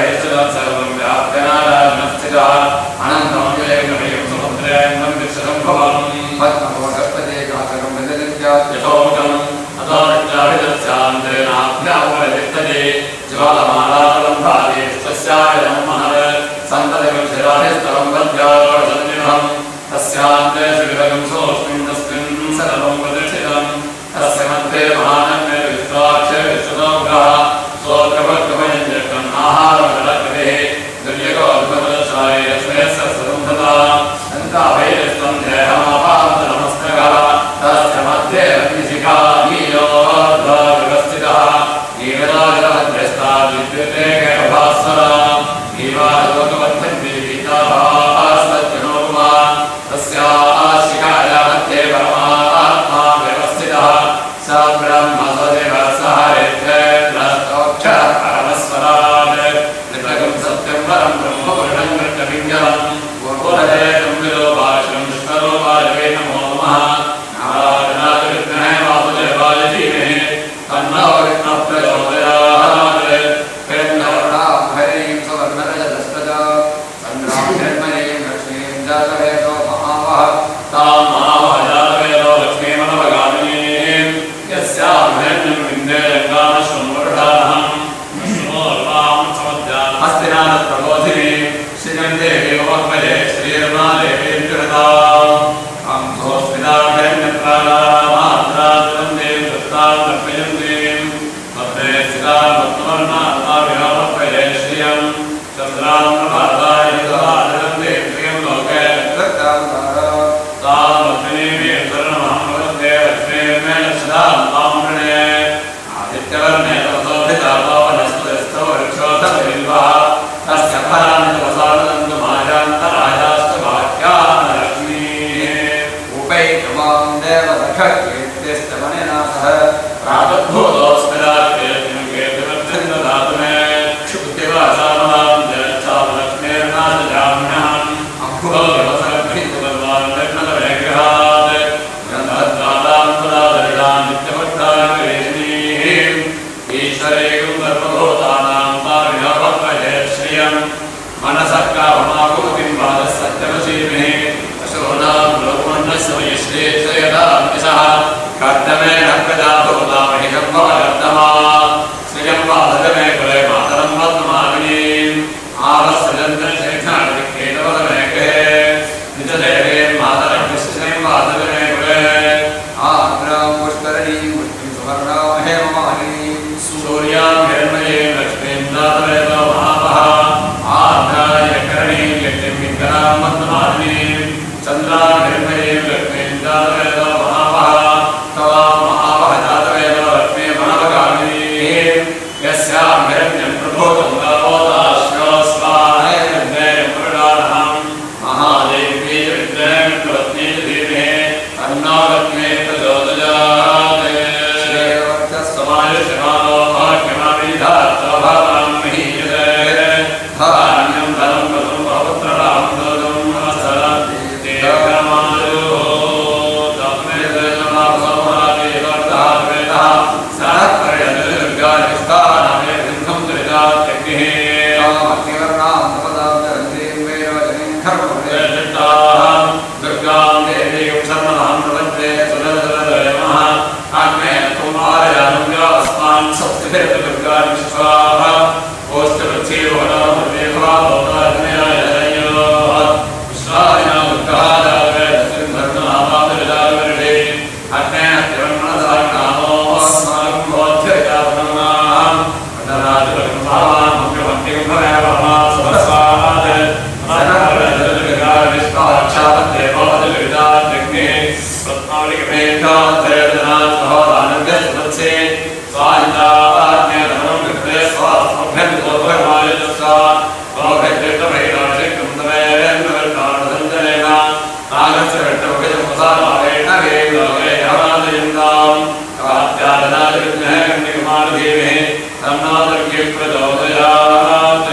वित्तये ज्वालमालातलं भागे तस्यायं महत् सन्ततिविधिराधिस्तवं वद्यावसन्निभं तस्यान्ते शिविरगं सोऽस्मिन् तस्मिन् सर्वं प्रतिष्ठितं तस्य मध्ये महानन्मे विश्वाक्षे विश्वतोग्रः सोऽत्रवद्गमयञ्जकम् आहारमलकृतिः दुर्यगोद्भवदशाय यस्मेस्य सुगन्धता सन्ताभैरस्तं देहमापादनमस्तकः तस्य मध्ये अग्निशिखा नीलोर्ध्वव्यवस्थितः नीलराजमध्यस्था विद्युते गर्भास्वरा नीवालोकवद्धन्ति पीताभास्वत्यनोपमा तस्याः शिखाया मध्ये परमात्मा व्यवस्थितः स ब्रह्मसदेव सह रेत्येन्द्रस्तोक्षरः परमस्वरात् नितगं सत्यं परं ब्रह्मपुरुषं कृष्णपिङ्गलं पूर्वहेतं विलोपाशं विष्णुरूपाय वै नमो नमः नारायणाय विद्महे वासुदेवाय धीमहि तन्नो विष्णुः प्रचोदयात् प्रेम्णवर्णां हरिं सुवर्णरजतस्रजा चन्द्रां हिरण्मयीं लक्ष्मीं जातवेदो महावः तां महावः जातवेदो लक्ष्मीमनवगामिनीं यस्यां हिरण्यं विन्दे रङ्गामश्वं हस्तिनाथप्रबोधिनी श्रियं देवी वक्मजे श्रीर्मा देवीं कृताम् अंसोऽस्मितां हिरण्यप्राणामात्रां दत्तां तर्पयन्तीं तत्रे स्थितां भक्तवर्णात्माभिनवक्मजे श्रियं चन्द्रां प्रभाताय ददादन्ते प्रियं लोके दत्तां तां लक्ष्मीं शरणमहं वन्दे लक्ष्मीर्मे सदा तां प्रणये आदित्यवर्णे तपसोभिता पावनस्तुतिस्थो वृक्षोऽधविल्वः तस्य फलानि तपसादन्तु मायान्तरायास्तु भाग्यान् लक्ष्मीः उपैकमां देवसखकेत्यस्तमनेन सह प्रातुर्भूतोऽस्मिरात्रे किमकेतुमर्थं ददातु मे क्षुब्धिवासामलां जयच्छां लक्ष्मीर्नाशजाम्यहम् अम्भुवसर्भितुभगवान् लग्नतमेग्रहात् ग्रन्थद्वादां पुरादरिणां नित्यभक्तान् विवेशिनीः ईश्वरेकं सर्वभूतानां पारिणवक्मजे श्रियं मनसः काममाकुतिं वादः सत्यमसीमिः अशोनां लोकमण्डस्य वैश्वेश्वरयतां दिशः कर्तमेन प्रजाभूतामहिषं भवकर्तमा श्रियं वादमे कुले मातरं पद्ममालिनीम् आवस्सजन्तशेषाणविक्रीडवदमे गृहे निजदेवे मातरं विश्वं वादमे कुले आग्रां पुष्करणीं पुष्टिं सुवर्णां हेममालिनीं सूर्यां हिरण्मयीं लक्ष्मीं जातवेदो महावः आग्राय करणीं यज्ञं पिङ्गलां पद्ममालिनीं चन्द्रां हिरण्मयीं लक्ष्मीं जातवेदो महावः तवां महावः जातवेदो लक्ष्मी महावगामिनीं यस्यां हिरण्यं प्रभूतं गावोदाश्यो स्वाहेन्द्रेण पुरुषाणहं महादेवी च विद्महे विष्णुपत्नी च धीमहि तन्नो लक्ष्मी प्रचोदयात् श्रीवर्चस्वमायुष्यमानो भाग्यमाविधात्तो भवतां महीयते धान्यं धनं पशुं बहुपुत्रलां दोगं नमस्सरं दीर्घमायुः तस्मेदमापसोमरादेवर्तः सहस्रयदुर्गानिष्ठानामेकं त्रिजात्यग्निः कामग्निवर्णां तपदां चरन्तीं वेदवचनीं धर्मप्रतिष्ठां दुर्गां देवीं शरणमहं प्रपद्ये सुरसुरदयमः अग्ने कुमारयानं व्यास्मान् सप्तभिर्दुर्गानि स्वाहा ओष्ठवृक्षीरोहणामृतेभवालोकाग्नयाय हरयोः विश्वायना दुर्गादावे दशरथनामादृजावर्णे अग्ने त्रिवर्णदायनामोऽस्माकं बोध्यविदापनमाम् अदनादिवकं मुख्यमन्त्रिं भवेवमा सुभस्वाहात् सनकरदुर्गाविष्वाक्षापद्देवोदविदात्यग्निः पद्मावलिकमेकान्तरेदनात् सहोदानव्यस्तमत्से स्वान्ताज्ञातमनं कृते स्वास्मभ्यन्तोपगमायजस्वा भवभ्यन्तभैराशिकं तमेवेन्द्रवर्ताणसञ्जनेन नागस्य भट्टभुजमुसामारेण वेलोके हवादयन्तां कात्यादनादिविद्महे कन्यकुमारधीमहि तन्नो दुर्गे प्रचोदयात्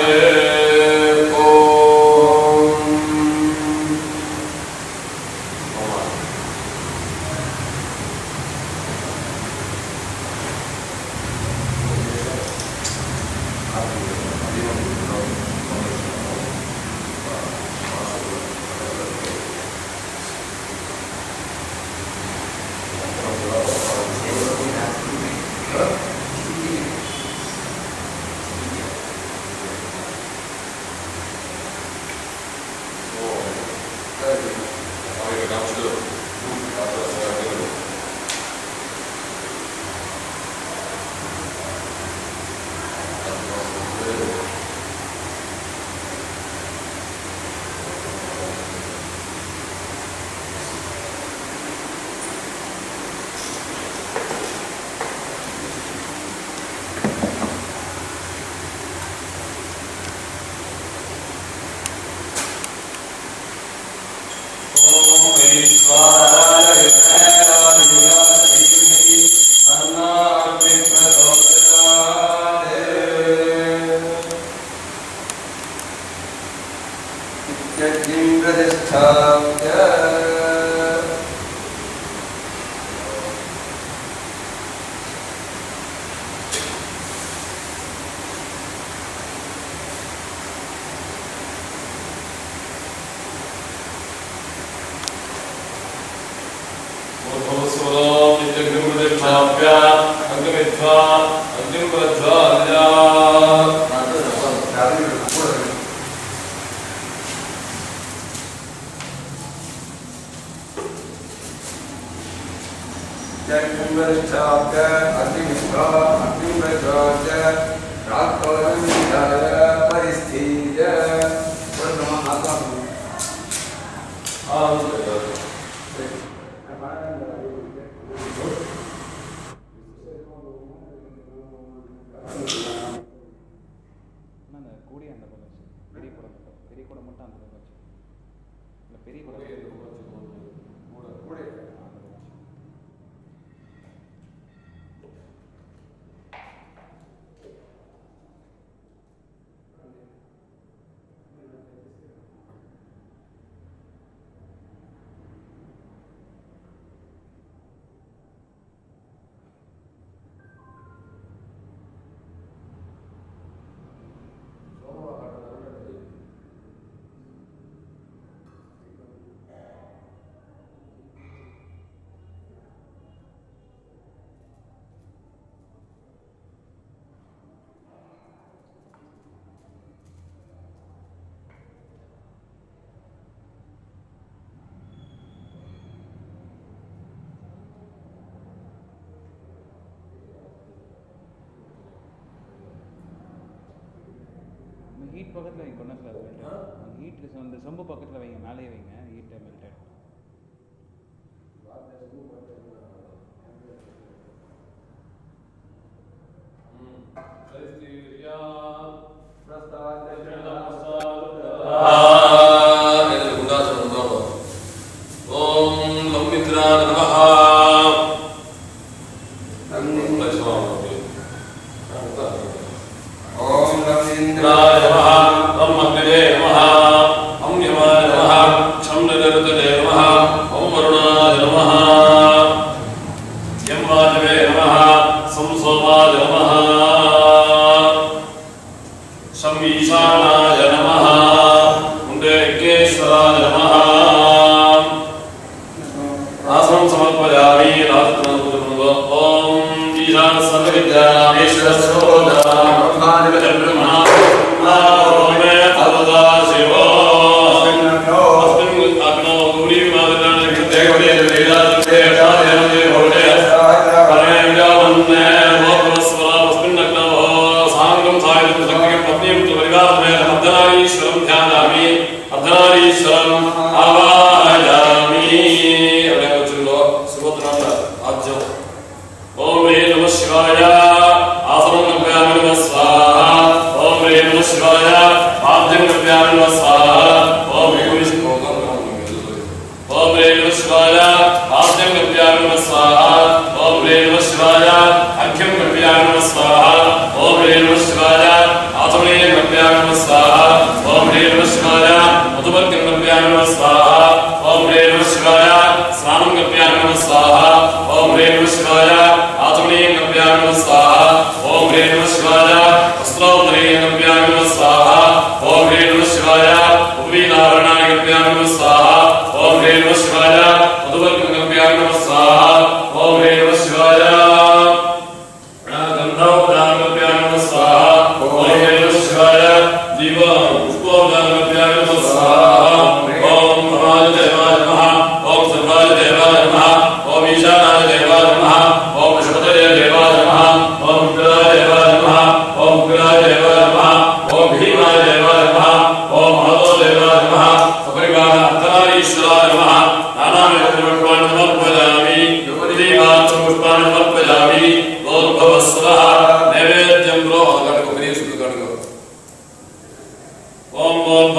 ஹீட் பக்கத்தில் வைங்க கொண்டா சார் ஹீட் அந்த சொம்பு பக்கத்தில் வைங்க மேலேயே வைங்க ஹீட் மெல்டட் ओम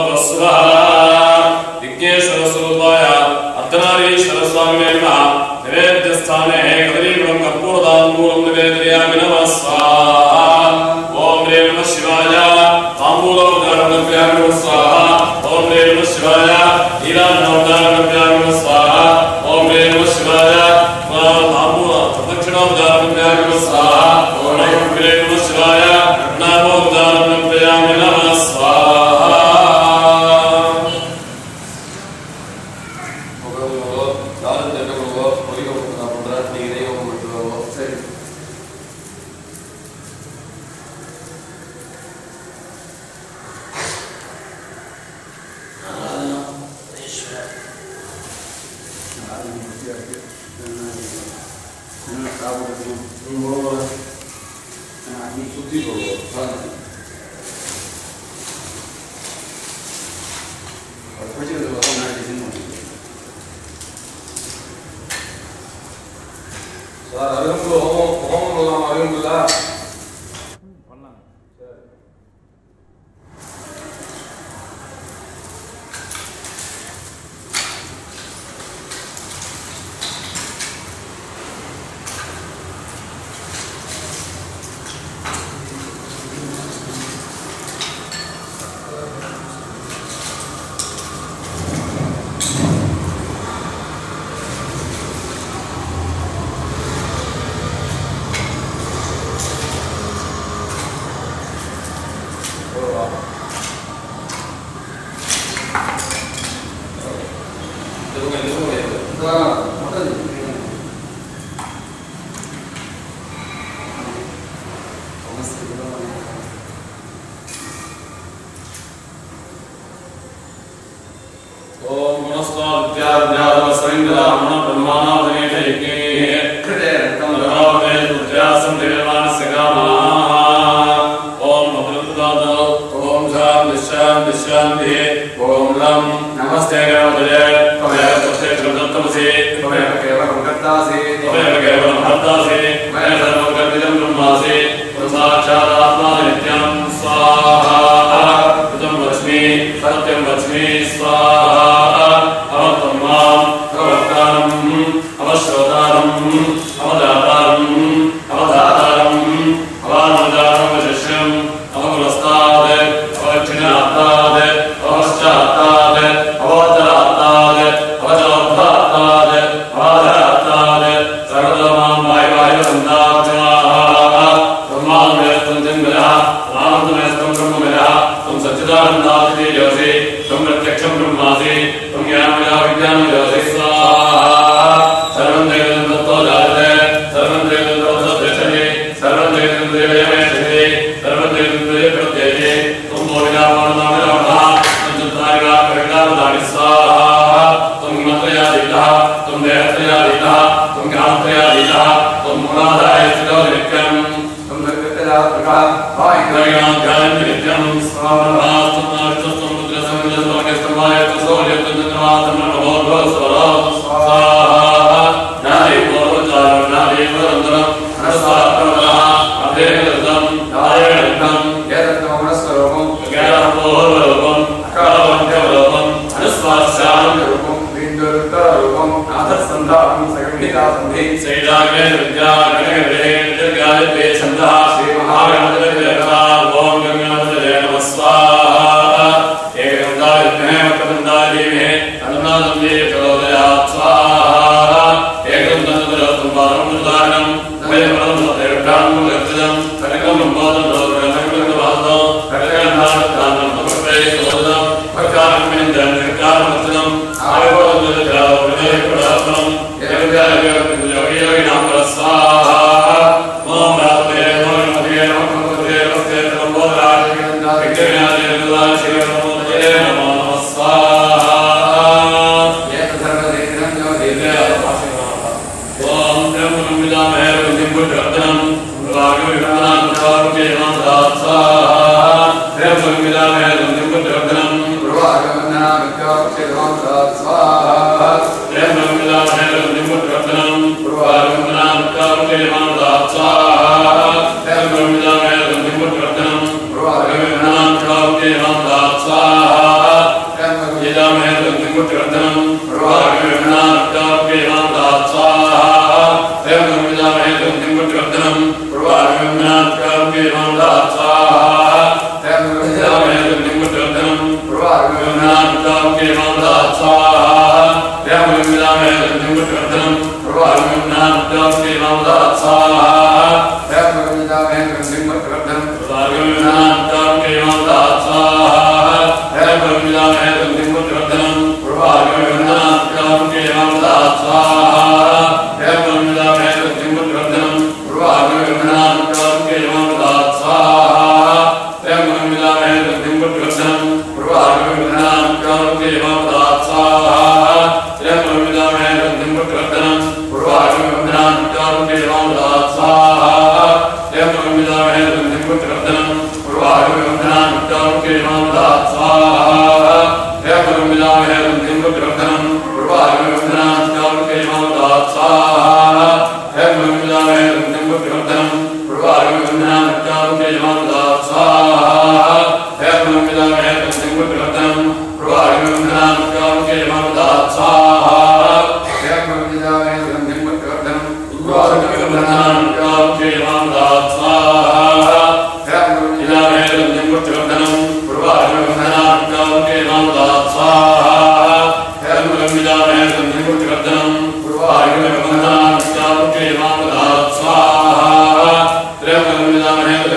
ಸುದ್ದಿ ಕೊಡುವುದು சார் அரும்பு ஹோமம் பண்ணலாம் அரும்புல பண்ணலாம். சரி Purva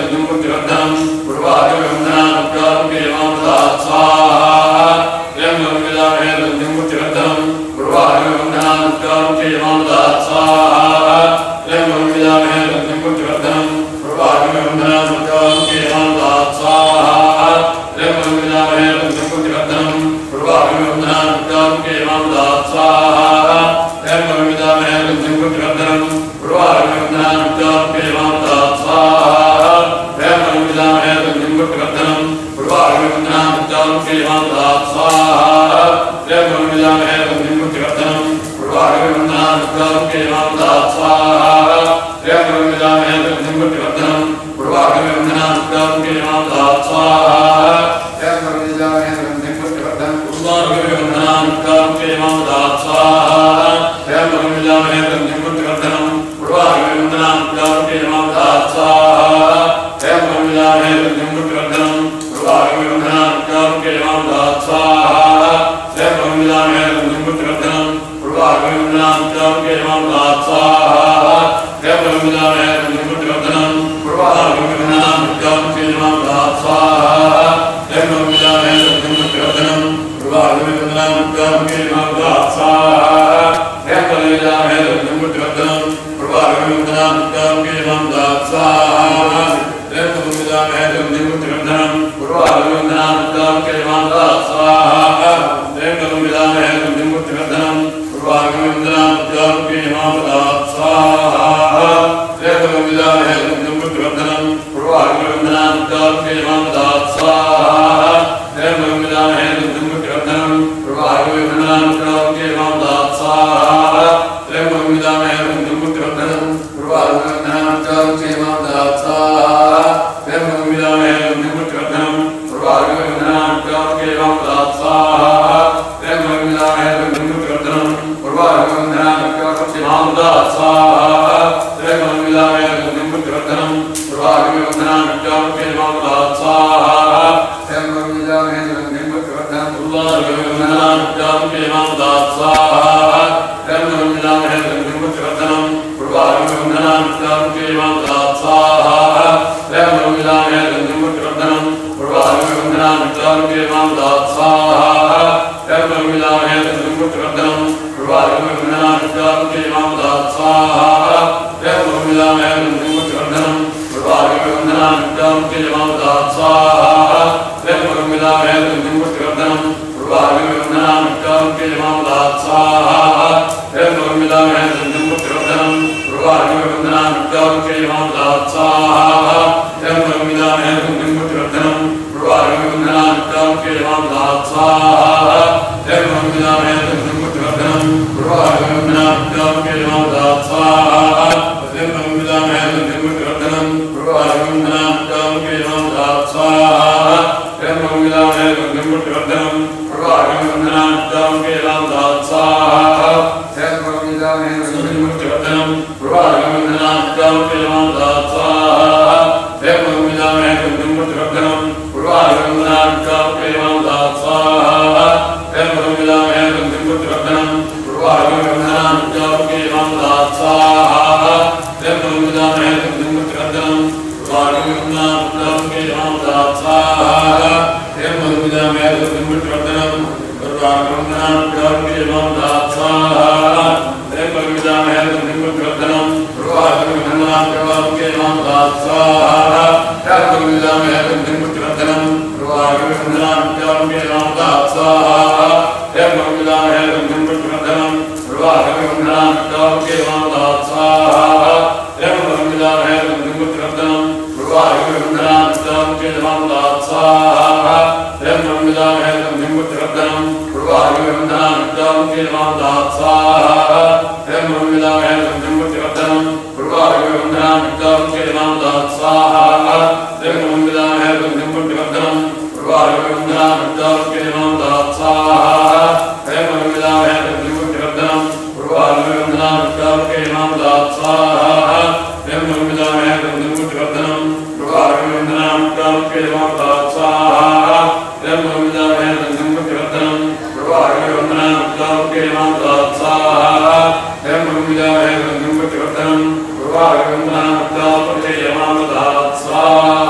स्वाहा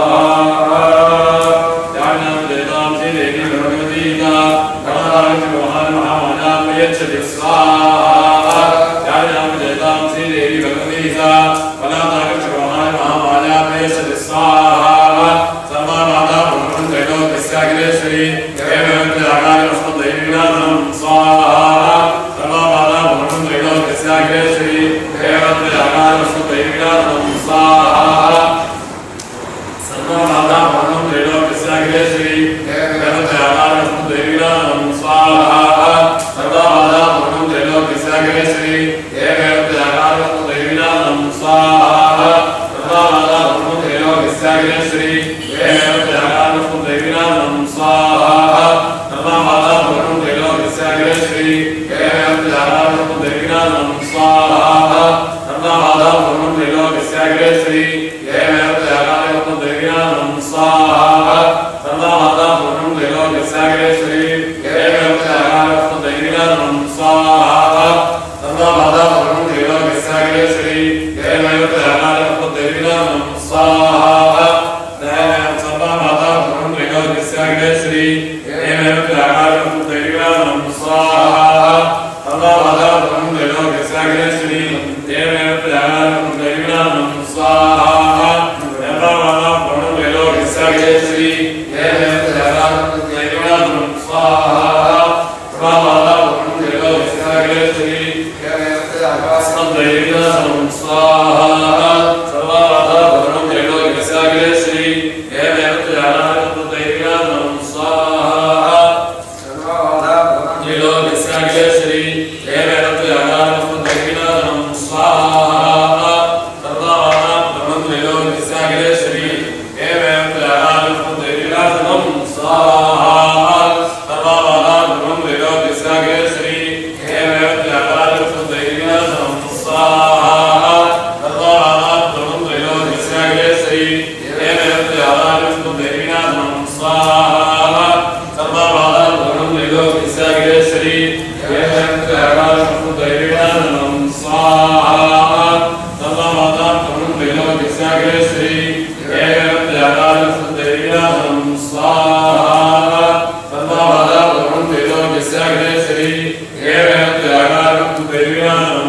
Shri Devatayakarasam Devinam Swaha Sarvavada Purnam Trilokasya Shri Devatayakarasam Devinam Swaha Sarvavada Purnam Trilokasya Shri Devatayakarasam Devinam Swaha Sarvavada Purnam Trilokasya Shri Devatayakarasam Devinam Swaha Sarvavada Purnam Trilokasya Shri Devatayakarasam Devinam Swaha Sarvavada Purnam Trilokasya Shri Devatayakarasam Devinam Swaha Sarvavada Purnam Trilokasya Shri Devatayakarasam Devinam Swaha Sarvavada Purnam Trilokasya Shri Devatayakarasam Devinam Swaha Sarvavada Purnam Trilokasya Shri Devatayakarasam Devinam Swaha Sarvavada Purnam Trilokasya Shri Devatayakarasam Devinam Swaha Sarvavada Purnam Trilokasya Shri Devatayakarasam Devinam Swaha Sarvavada Purnam Trilokasya Shri Devatayakarasam Devinam Swaha Sarvavada Purnam Trilokasya Shri Devatayakarasam Devinam Swaha Sarvavada Purnam Trilokasya Shri Devatayakarasam Devinam Swaha Sarvavada Purnam Trilokasya Shri Devatayakarasam Devinam Swaha Sarvavada Purnam Trilokasya Shri Devatayakarasam Devinam Swaha Sarvavada Purnam Trilokasya Shri Devatayakarasam Devinam Swaha Sarvavada Purnam Trilokasya Shri Devatayakarasam Devinam Swaha Sarvavada Purnam Trilokasya Shri Devatayakarasam Devinam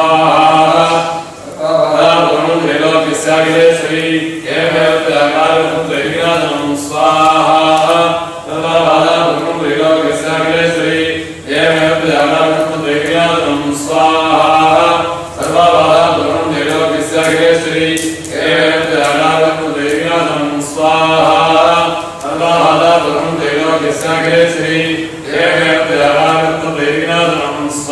Swaha Sarvavada Purnam Trilokasya Shri Devatayakarasam Devinam Swaha Sarvavada Purnam Trilokasya Shri Devatayakarasam Devinam Swaha Sarvavada Purnam Trilokasya Shri Devatayakarasam Devinam Swaha Sarvavada Purnam Trilokasya Shri Devatayakarasam Devinam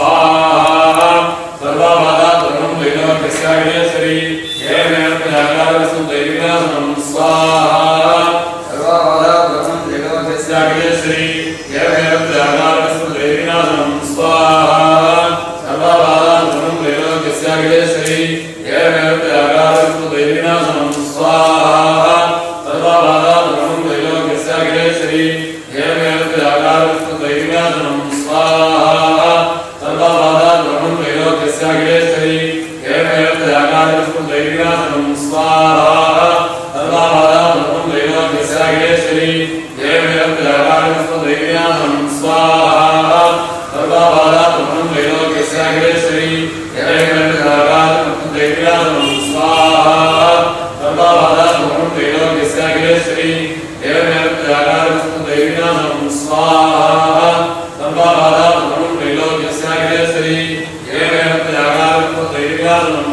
Swaha Sarvavada Purnam Trilokasya Shri Devatayakarasam Devinam Swaha Sarvavada Purnam Trilokasya Shri Devatayakarasam Devinam Swaha Sarvavada Purnam Trilokasya Shri Devatayakarasam Devinam Swaha Sarvavada Purnam Trilokasya Shri Devatayakarasam Devinam Swaha Sarvavada Purnam Trilokasya Shri Devatayakarasam Devinam Swaha Sarvavada Purnam Trilokasya Shri Devatayakarasam Devinam Swaha Sarvavada Purnam Trilokasya Shri Devatayakarasam Devinam Swaha Sarvavada Purnam Trilokasya Shri Devatayakarasam Devinam Swaha Sarvavada Purnam Trilokasya Shri Devatayakarasam Devinam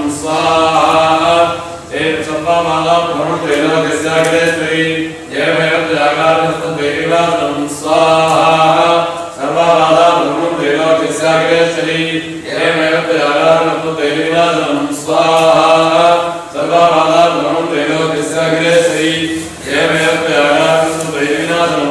Swaha Sarvavada Purnam Trilokasya Shri Devatayakarasam Devinam Swaha Sarvavada Purnam Trilokasya Shri Devatayakarasam Devinam Swaha Sarvavada Purnam Trilokasya Shri Devatayakarasam Devinam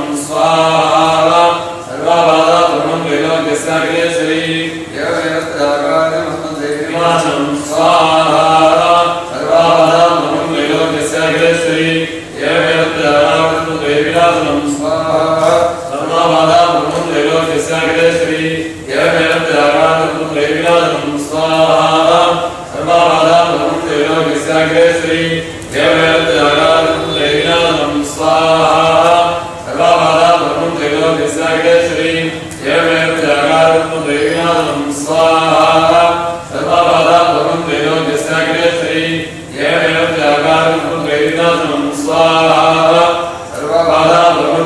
Swaha Sarvavada Purnam Trilokasya Shri Devatayakarasam Devinam Swaha Sarvavada Purnam Trilokasya Shri Devatayakarasam Devinam Swaha Sarvavada Purnam Trilokasya Shri Devatayakarasam Devinam Swaha Sarvavada Purnam Trilokasya Shri Devatayakarasam Devinam Swaha Sarvavada Purnam Trilokasya Shri Devatayakarasam Devinam Swaha Sarvavada Purnam Trilokasya Shri Devatayakarasam Devinam Swaha Sarvavada Purnam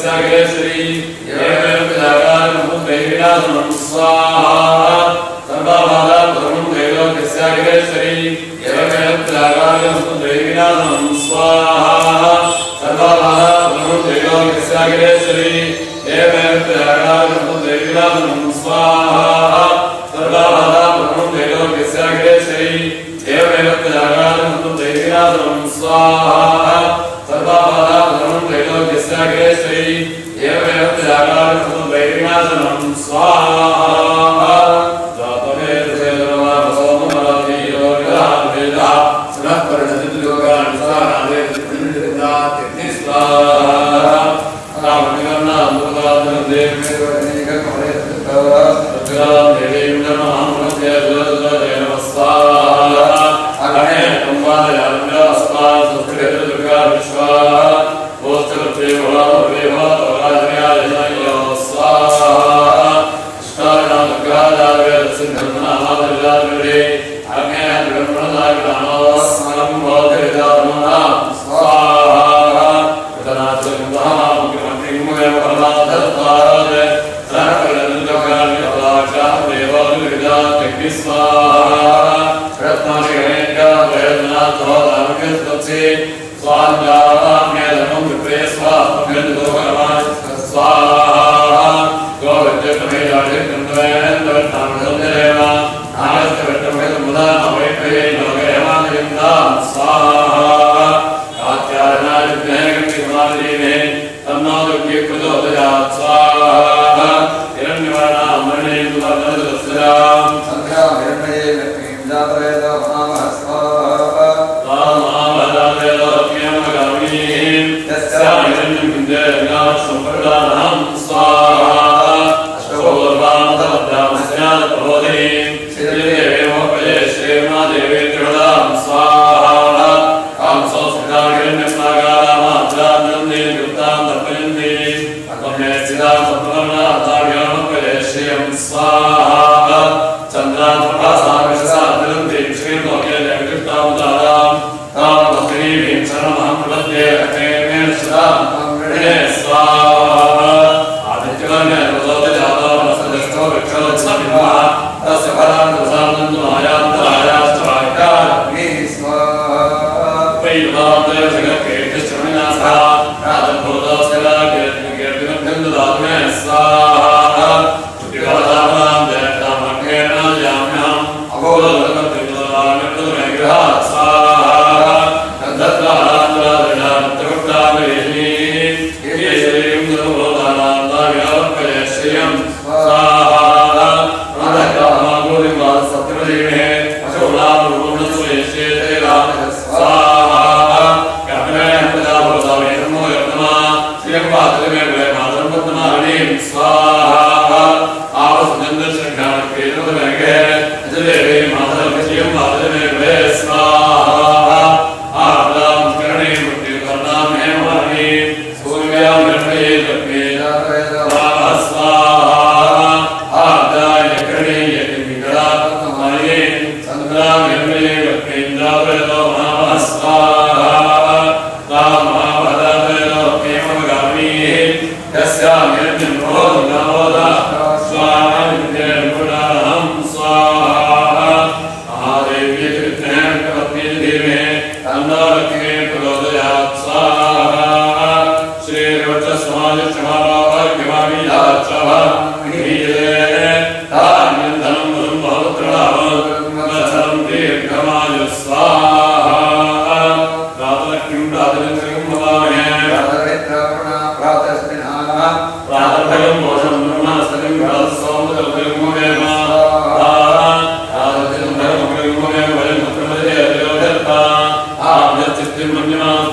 कस्याग्रेश्वरी एवं जागारं दैविनाथं स्वाहा सर्वबाधापरं दैवो कस्याग्रेश्वरी एवं जागारं दैविनाथं स्वाहा सर्वबाधापरं दैवो कस्याग्रेश्वरी एवं जागारं दैविनाथं स्वाहा सर्वबाधापरं दैवो कस्याग्रेश्वरी एवं जागारं दैविनाथं स्वाहा सर्वबाधापरं दैवो कस्याग्रेश्वरी एवं जागारं दैविनाथं स्वाहा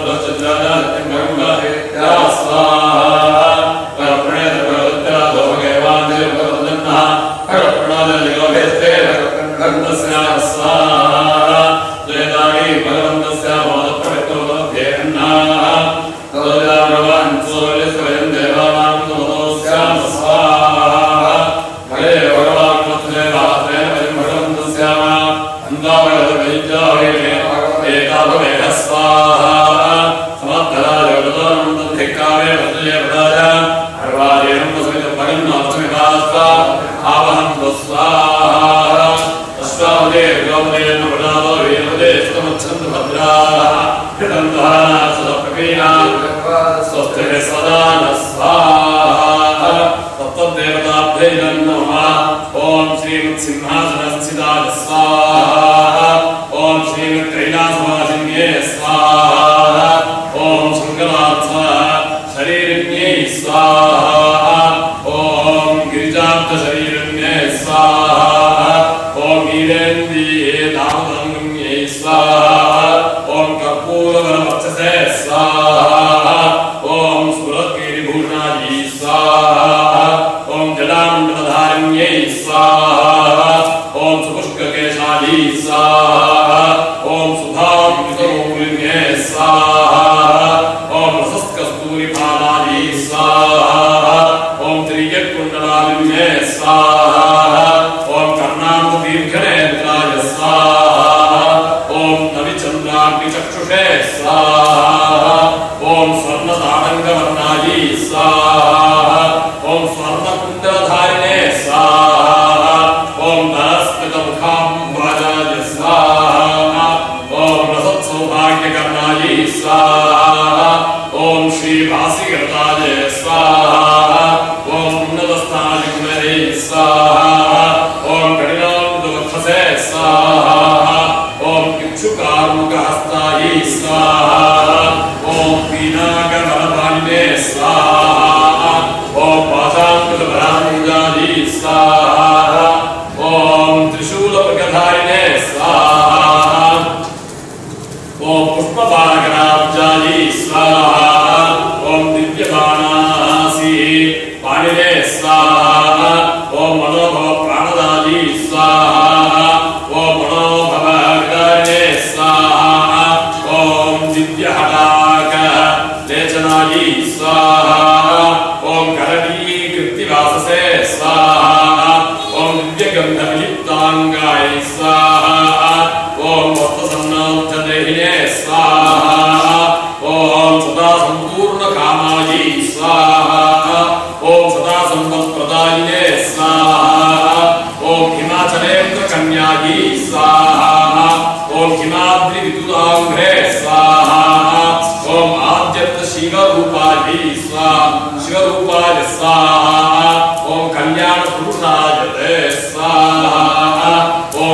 स्वाहा स्तमच्छन्तु भद्राः हिडन्तः सदप्रवीणाः स्वस्तिः सदा नः स्वाहा तत्तद्देवताभ्यै नमः ॐ श्रीमत्सिंहासनस्थिताय स्वाहा ॐ श्रीमत्कैलासवासिन्ये स्वाहा ॐ शङ्करार्थ शरीरिण्यै स्वाहा ॐ गिरिजाब्धशरीरिण्ये स्वाहा ॐ वीरेन्द्रिये दामदङ्गम्यै स्वाहा ॐ कर्पूरवरवर्चसे स्वाहा ॐ स्फुरद्गिरिभूषणायै स्वाहा ॐ जलामण्डलधारिण्यै स्वाहा ॐ सुपुष्ककेशायै स्वाहा ॐ सुधामृतमौलिन्ये स्वाहा ॐ रसस्कस्तूरिफालायै स्वाहा ॐ त्रियकुण्डलालिन्ये स्वाहा ॐ कर्णामृतदीर्घनेत्राय स्वाहा ॐ नविचन्द्राग्निचक्षुषे स्वाहा ॐ स्वर्णताडङ्गवर्णायै स्वाहा ॐ स्वर्णकुण्डलधारिणे स्वाहा ॐ नरस्मितमुखाम्बाजाय स्वाहा ॐ रसत्सौभाग्यकर्णायै स्वाहा ॐ श्रीभासिगताय स्वाहा ॐ उन्नतस्थानिकुमरे स्वाहा ॐ कठिनामृतवक्षसे स्वाहा ॐ इक्षुकार्मुकहस्तायै स्वाहा ॐ पीनाकवरपाणिने स्वाहा ॐ पाशाङ्कुशबलाम्बुजायै स्वाहा ॐ त्रिशूलप्रगधारिणे स्वाहा ॐ पुष्पबाणकराब्जायै स्वाहा ॐ दिव्यबाणासी पाणिने स्वाहा ॐ मनोभवप्राणदायै स्वाहा ॐ मनोभवविदारिणे स्वाहा ॐ दिव्यहटाकलेचनायै स्वाहा ॐ करणीकृत्तिवाससे स्वाहा ॐ दिव्यगन्धवियुक्ताङ्गायै स्वाहा ॐ वस्त्रसन्नाब्धदेहिने स्वाहा ॐ सदा सम्पूर्णकामायै स्वाहा ॐ सदा सम्पत्प्रदायिने स्वाहा ॐ हिमाचलेन्द्रकन्यायै स्वाहा ॐ हिमाद्रिविद्युदाङ्घ्रे स्वाहा ॐ आद्यन्तशिवरूपायै स्वाहा शिवरूपाय स्वाहा ॐ कल्याणपुरुषाय ते स्वाहा ॐ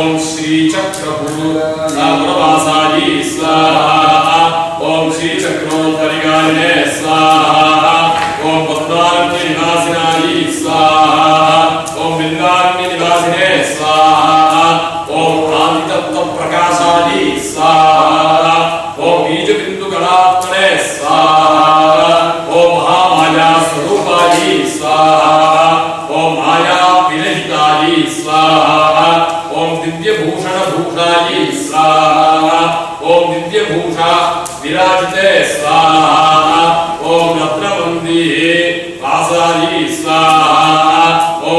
श्रीचक्रपुरवासायै स्वाहा ॐ श्रीचक्रोत्तरिकारिणे स्वाहा ॐ पद्मारण्यनिवासिनायै स्वाहा ॐ बिल्वारण्यनिवासिने स्वाहा ॐ आदितत्वप्रकाशायै स्वाहा ॐ बीजबिन्दुकलात्मने स्वाहा ॐ महामायास्वरूपायै स्वाहा ॐ मायाविरहितायै स्वाहा ॐ दिव्यभूषणभूषायै स्वाहा ॐ दिव्यभूषा विराजिते स्वाहा ॐ रत्नवन्दिये वासायै स्वाहा ॐ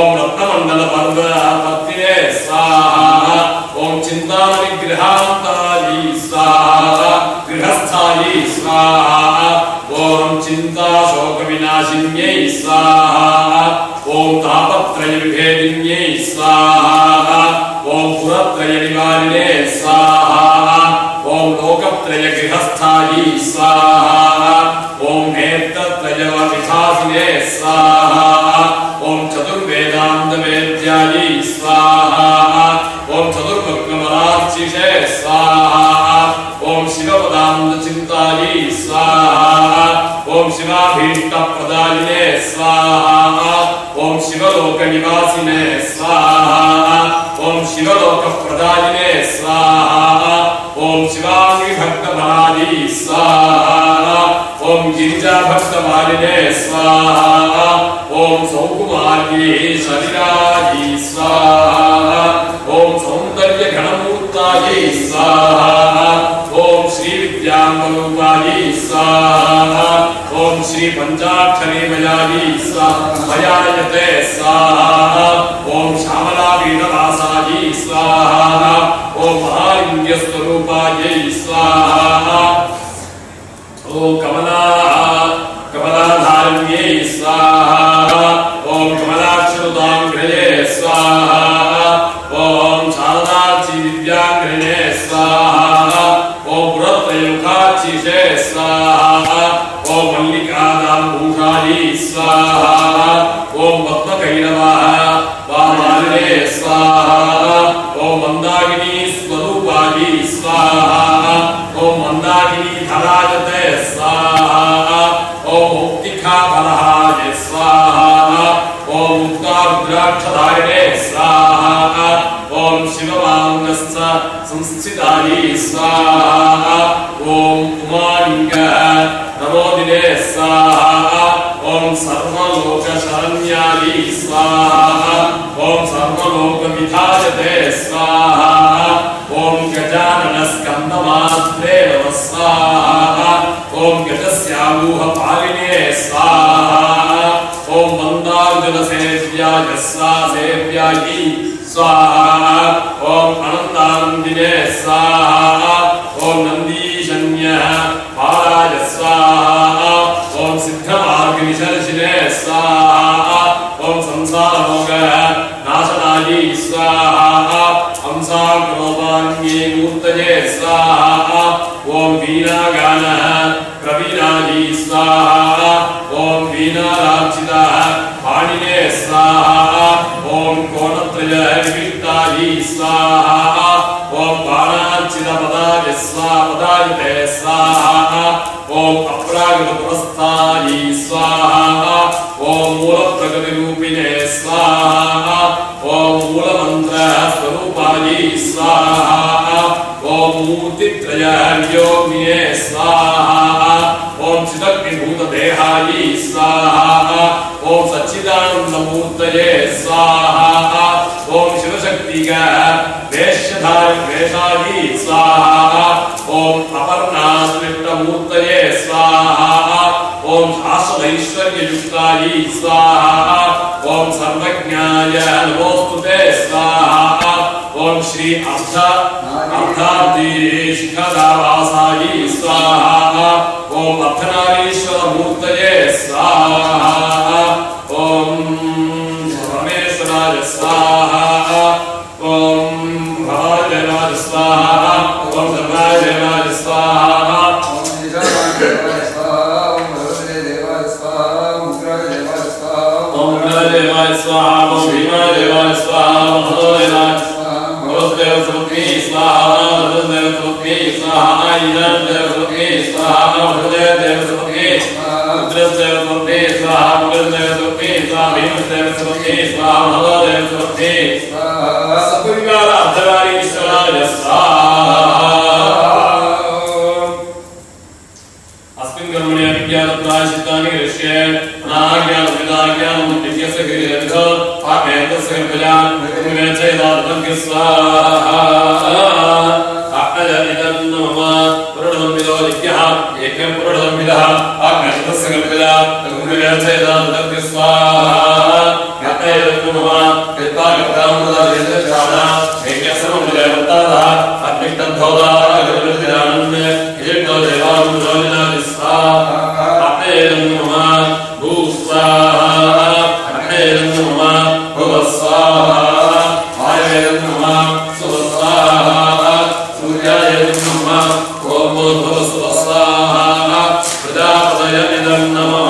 रत्नमण्डलपर्वपत्तिने स्वाहा ॐ चिन्तामणिगृहान्तायै स्वाहा गृहस्थायै स्वाहा ॐ चिन्ताशोकविनाशिन्यै स्वाहा ॐ तापत्रयविभेदिन्यै स्वाहा ॐ पुरत्रयनिवारिणे स्वाहा ॐ लोकत्रयगृहस्थायै स्वाहा ॐ नेत्रत्रयविधासिने स्वाहा ॐ चतुर्वेदान्तवेद्यायै स्वाहा ॐ चतुर्भक्तमरार्चिषे स्वाहा ॐ शिवपदान्तचिन्तायै स्वाहा ॐ शिवाभीष्टप्रदायिने स्वाहा ॐ शिवलोकनिवासिने स्वाहा ॐ शिवलोकप्रदायिने स्वाहा ॐ शिवाङ्गिभक्तमहायै स्वाहा ॐ गिरिजाभक्तमालिने स्वाहा ॐ सौकुमार्यै शरीरायै स्वाहा ॐ सौन्दर्यघनमूर्तायै स्वाहा ॐ श्रीविद्याम्बरूपायै स्वाहा ॐ श्रीपञ्चाक्षरीमयायै स्वाहायते स्वाहा ॐ श्यामलावीणवासायै स्वाहा ॐ महालिङ्गस्वरूपायै स्वाहा ॐ कमलाधारिण्यै स्वाहा ॐ कमलाक्षरुदाङ्घ्रये स्वाहा ॐ शारदाक्षी दिव्याङ्घ्रिणे स्वाहा भूषाली स्वाहा ओम पद्मकैरवः वामालिने स्वाहा ओम मंदाकिनी स्वरूपाली स्वाहा ओम मंदाकिनी धराजते स्वाहा ओम मुक्तिका फलहाय स्वाहा ओम मुक्तारुद्राक्षधारिणे स्वाहा ओम शिवमांगस्य संस्थिताली स्वाहा ओम उमालिंगः नमोदिने स्वाहा ओम सर्वलोकशरण्याली स्वाहा ओम सर्वलोकविधायते स्वाहा ओम गजाननस्कन्दमात्रे नमः स्वाहा ओम गजस्यामूहपालिने स्वाहा ओम मन्दार्जुनसेव्याय सेव्यायी स्वाहा ओम अनन्तानन्दिने स्वाहा ओम नन्दीशन्यः पाराय स्वाहा ओम सिद्धमार्गविशर्षिणे स्वाहा ओम संसारभोगः नाशनायै स्वाहा हंसाग्रोपान्ये मूर्तये स्वाहा ओम वीणागानः प्रवीणायै स्वाहा ओम वीणारार्चितः पाणिने स्वाहा ओम कोणत्रयविविक्तायै स्वाहा ओम बाणार्चितपदाय स्वापदायते स्वाहा ओम अप्राकृतपुरस्तायै स्वाहा ओम मूलप्रकृतिरूपिणे स्वाहा ओम मूलमन्त्रस्वरूपायै स्वाहा ओम मूर्तित्रययोगिने स्वाहा ओम चिदग्निभूतदेहायै स्वाहा ओम सच्चिदानन्दमूर्तये स्वाहा ओम शिवशक्तिका वेशधारी स्वाहा ओम अपर्णाश्लिष्टमूर्तये स्वाहा ओम शाश्वतैश्वर्ययुक्तायै स्वाहा ओम सर्वज्ञाय नमोस्तुते स्वाहा ओम श्री अर्धार्थिष्ठदावासायै स्वाहा ओम अर्धनारीश्वरमूर्तये स्वाहा ओम परमेश्वराय स्वाहा ओम भवाय स्वाहा ओम सर्वाय देवाय स्वाहा ओम निजाय स्वाहा ओम भगवते देवाय स्वाहा ओम उग्राय देवाय स्वाहा ओम उग्राय देवाय स्वाहा ओम भीमाय देवाय स्वाहा ओम भदोय देवाय स्वाहा भगवते सुखी स्वाहा भगवते सुखी स्वाहा ईदते सुखी स्वाहा भगवते देव सुखी स्वाहा उग्रते सुखी स्वाहा उग्रते सुखी स्वाहा भीमते सुखी स्वाहा भगवते सुखी स्वाहा सकुंगार अर्धवारी ईश्वराय स्वाहा अस्मिन् कर्मणि अज्ञानप्रायश्चित्तानि ऋष्ये अनाज्ञानविदाज्ञानं दिव्यस्य गिरिरघ पापेतस्य कर्मजान् विवेचयदातं स्वाहा अग्नजनितं नमः पुरुषसंविदो दिव्यः एकं पुरुषसंविदः अग्नजस्य कर्मजान् विवेचयदातं स्वाहा अग्नजनितं नमः कृत्वागतामृतयजश्रावण एकसममुदयवत्तारः अग्निष्टद्धोदाः गरुडविदानन् यज्ञो देवानुजोनिनाः स्वाहा अग्नजनितं नमः भूस्वाहा अग्नजनितं नमः भुवस्वाहा वायवेदं नमः सुवस्वाहा सूर्यायजं नमः ओम भुवस्वाहा प्रजापतयनिदं नमः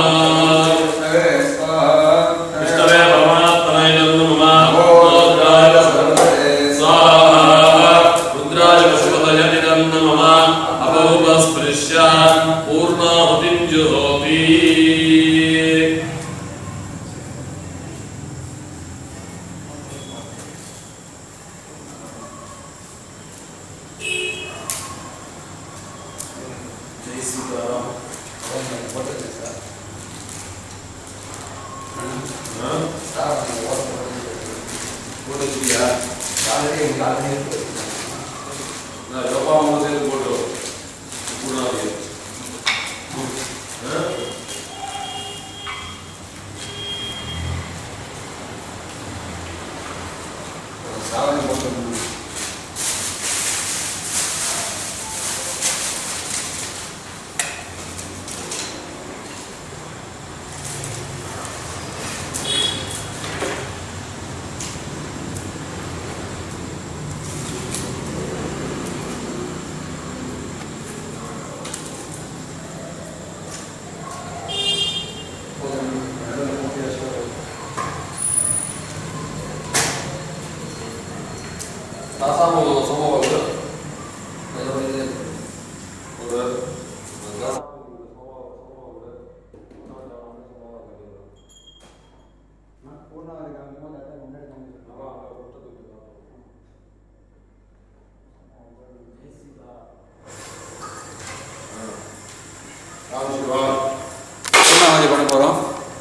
विष्णवे परमात्मने नमः स्वाहा रुद्राय पशुपतयनिदं नमः अभौपस्पृश्य पूर्णाहुतिं जुहोति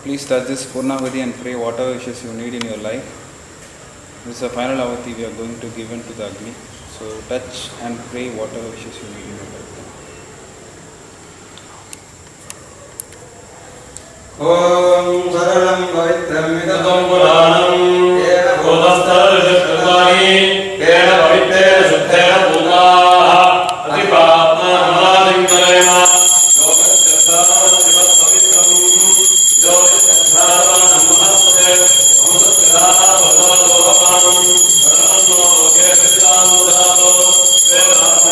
please touch this Purnavati and pray whatever wishes you need in your life. This is the final avati we are going to give into the Agni. So touch and pray whatever wishes you need in your life. Om Saranam Pavitram Vidam Puranam Kodastarishkrutani Kena Pavitera Shuddhena Punaha Adipatma Namalinkarena Yogasyadhana Sivat Pavitram Yogasyadhana Namaste Amasasyadhana Vadadohamanam Saranamno Keshitam Udato Vedana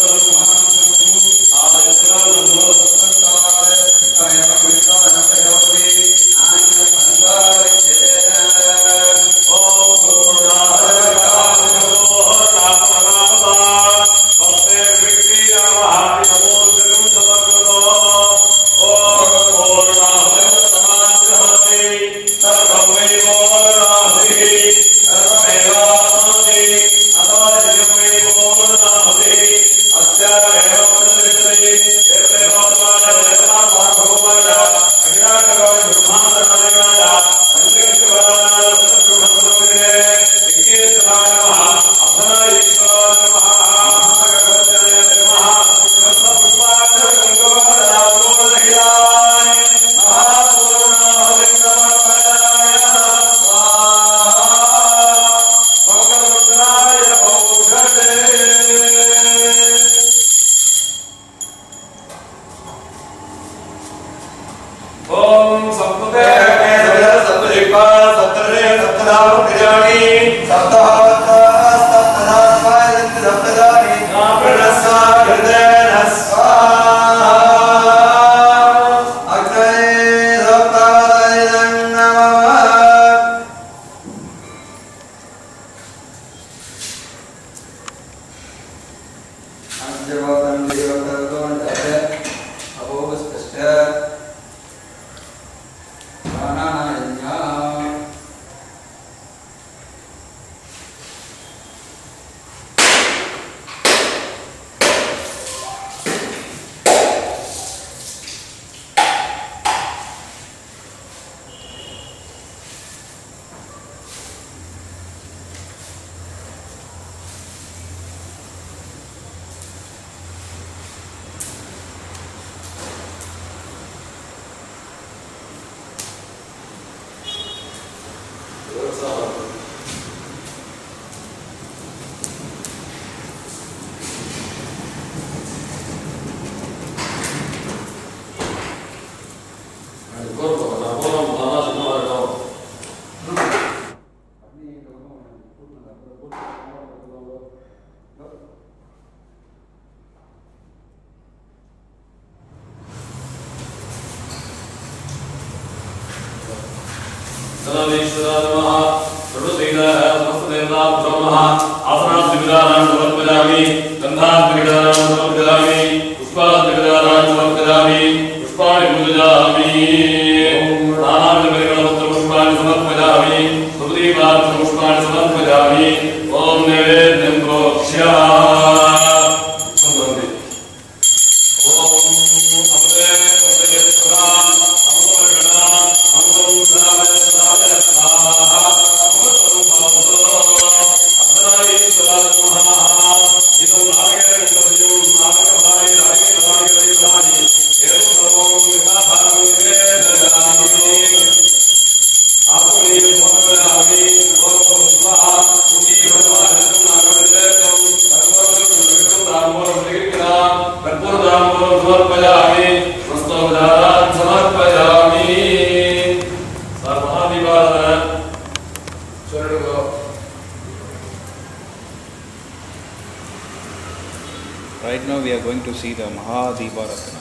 Right now we are going to see the Mahadivaratana.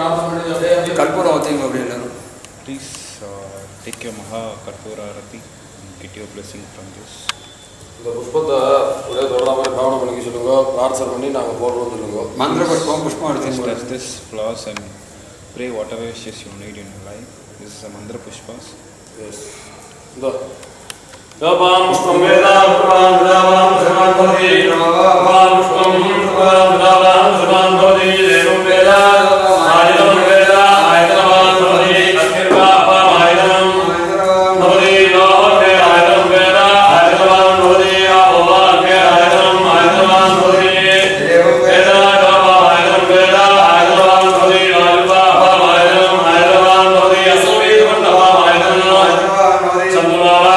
கற்பூரம் ஊற்றிங்க அப்படின்னு. Please take your Maha Karpura Arati and get your blessing from this. இந்த புஷ்பத்தை ஒரே தொடர மாதிரி பாவனை பண்ணிக்க சொல்லுங்க, பிரார்த்தனை பண்ணி நாங்கள் போடுறோம் சொல்லுங்க. மந்திர புஷ்பம் புஷ்பம் Just எடுத்து touch this flowers and pray whatever wishes you need in your life. This is a Mandra Pushpas. Yes. இந்த Dabam pushpam vedam prabam vedam sarvan bhavati. Dabam pushpam prabam vedam sarvan bhavati. Devum veda, ayidam veda, ayidam bhavati. Akhirva apam ayidam bhavati. Lohe ayidam veda, ayidam bhavati. Apam ayidam bhavati. Veda apam ayidam veda, ayidam bhavati. Alva apam ayidam bhavati. Asuri apam ayidam Chandra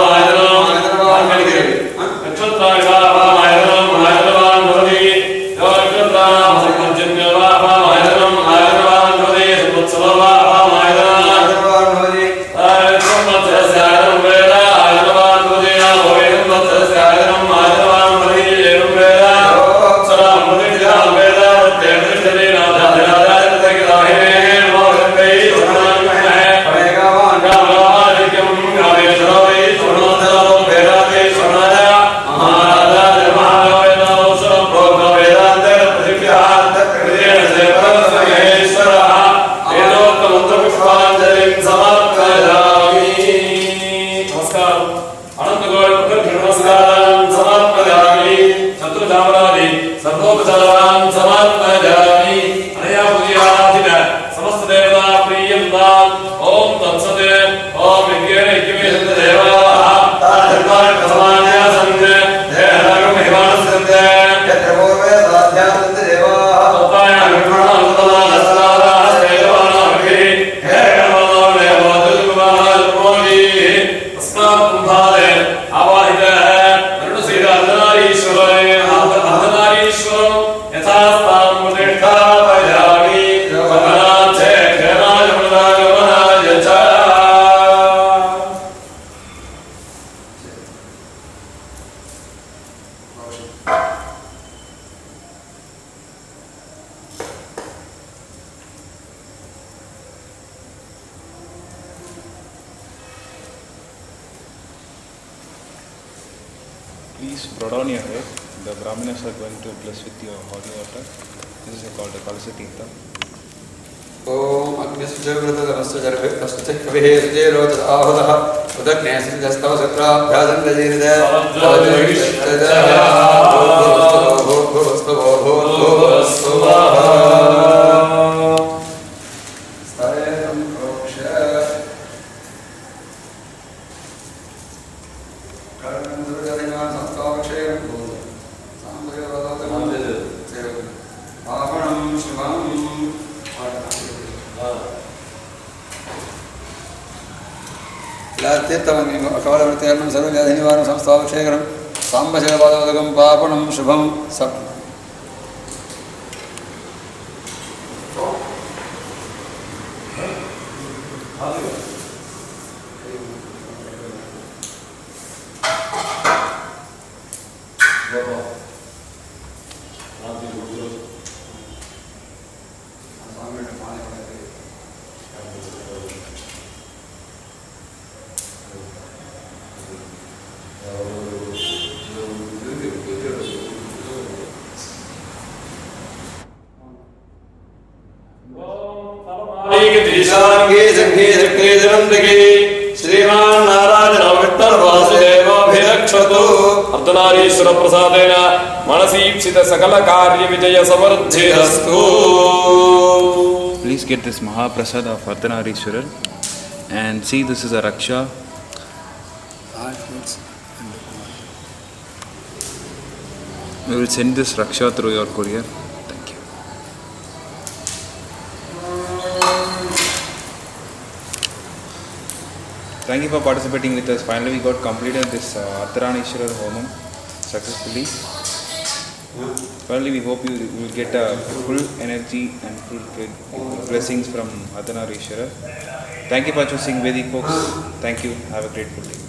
Please broad on your head. The Brahmanas are going to bless with your holy water. This is called the Kalsatirtha. Om तीर्थमन्यम् अकालवृत्तेर्णं सर्वव्याधिनिवारणं संस्थापक्षेकरं साम्बशिवपादोदकं पापणं शुभं sap Ardhanarishvara प्रसादेन मनसीप्सित सकल कार्य विजय समृद्धिरस्तु. Please get this Mahaprasad of Ardhanarishwarar and see this is a Raksha. We will send this Raksha through your courier. Thank you. Thank you for participating with us. Finally, we got completed this Ardhanarishwarar Homam successfully. Finally, we hope you will get a full energy and full blessings from Ardhanarishwarar. Thank you for choosing Vedic folks. Thank you. Have a grateful day.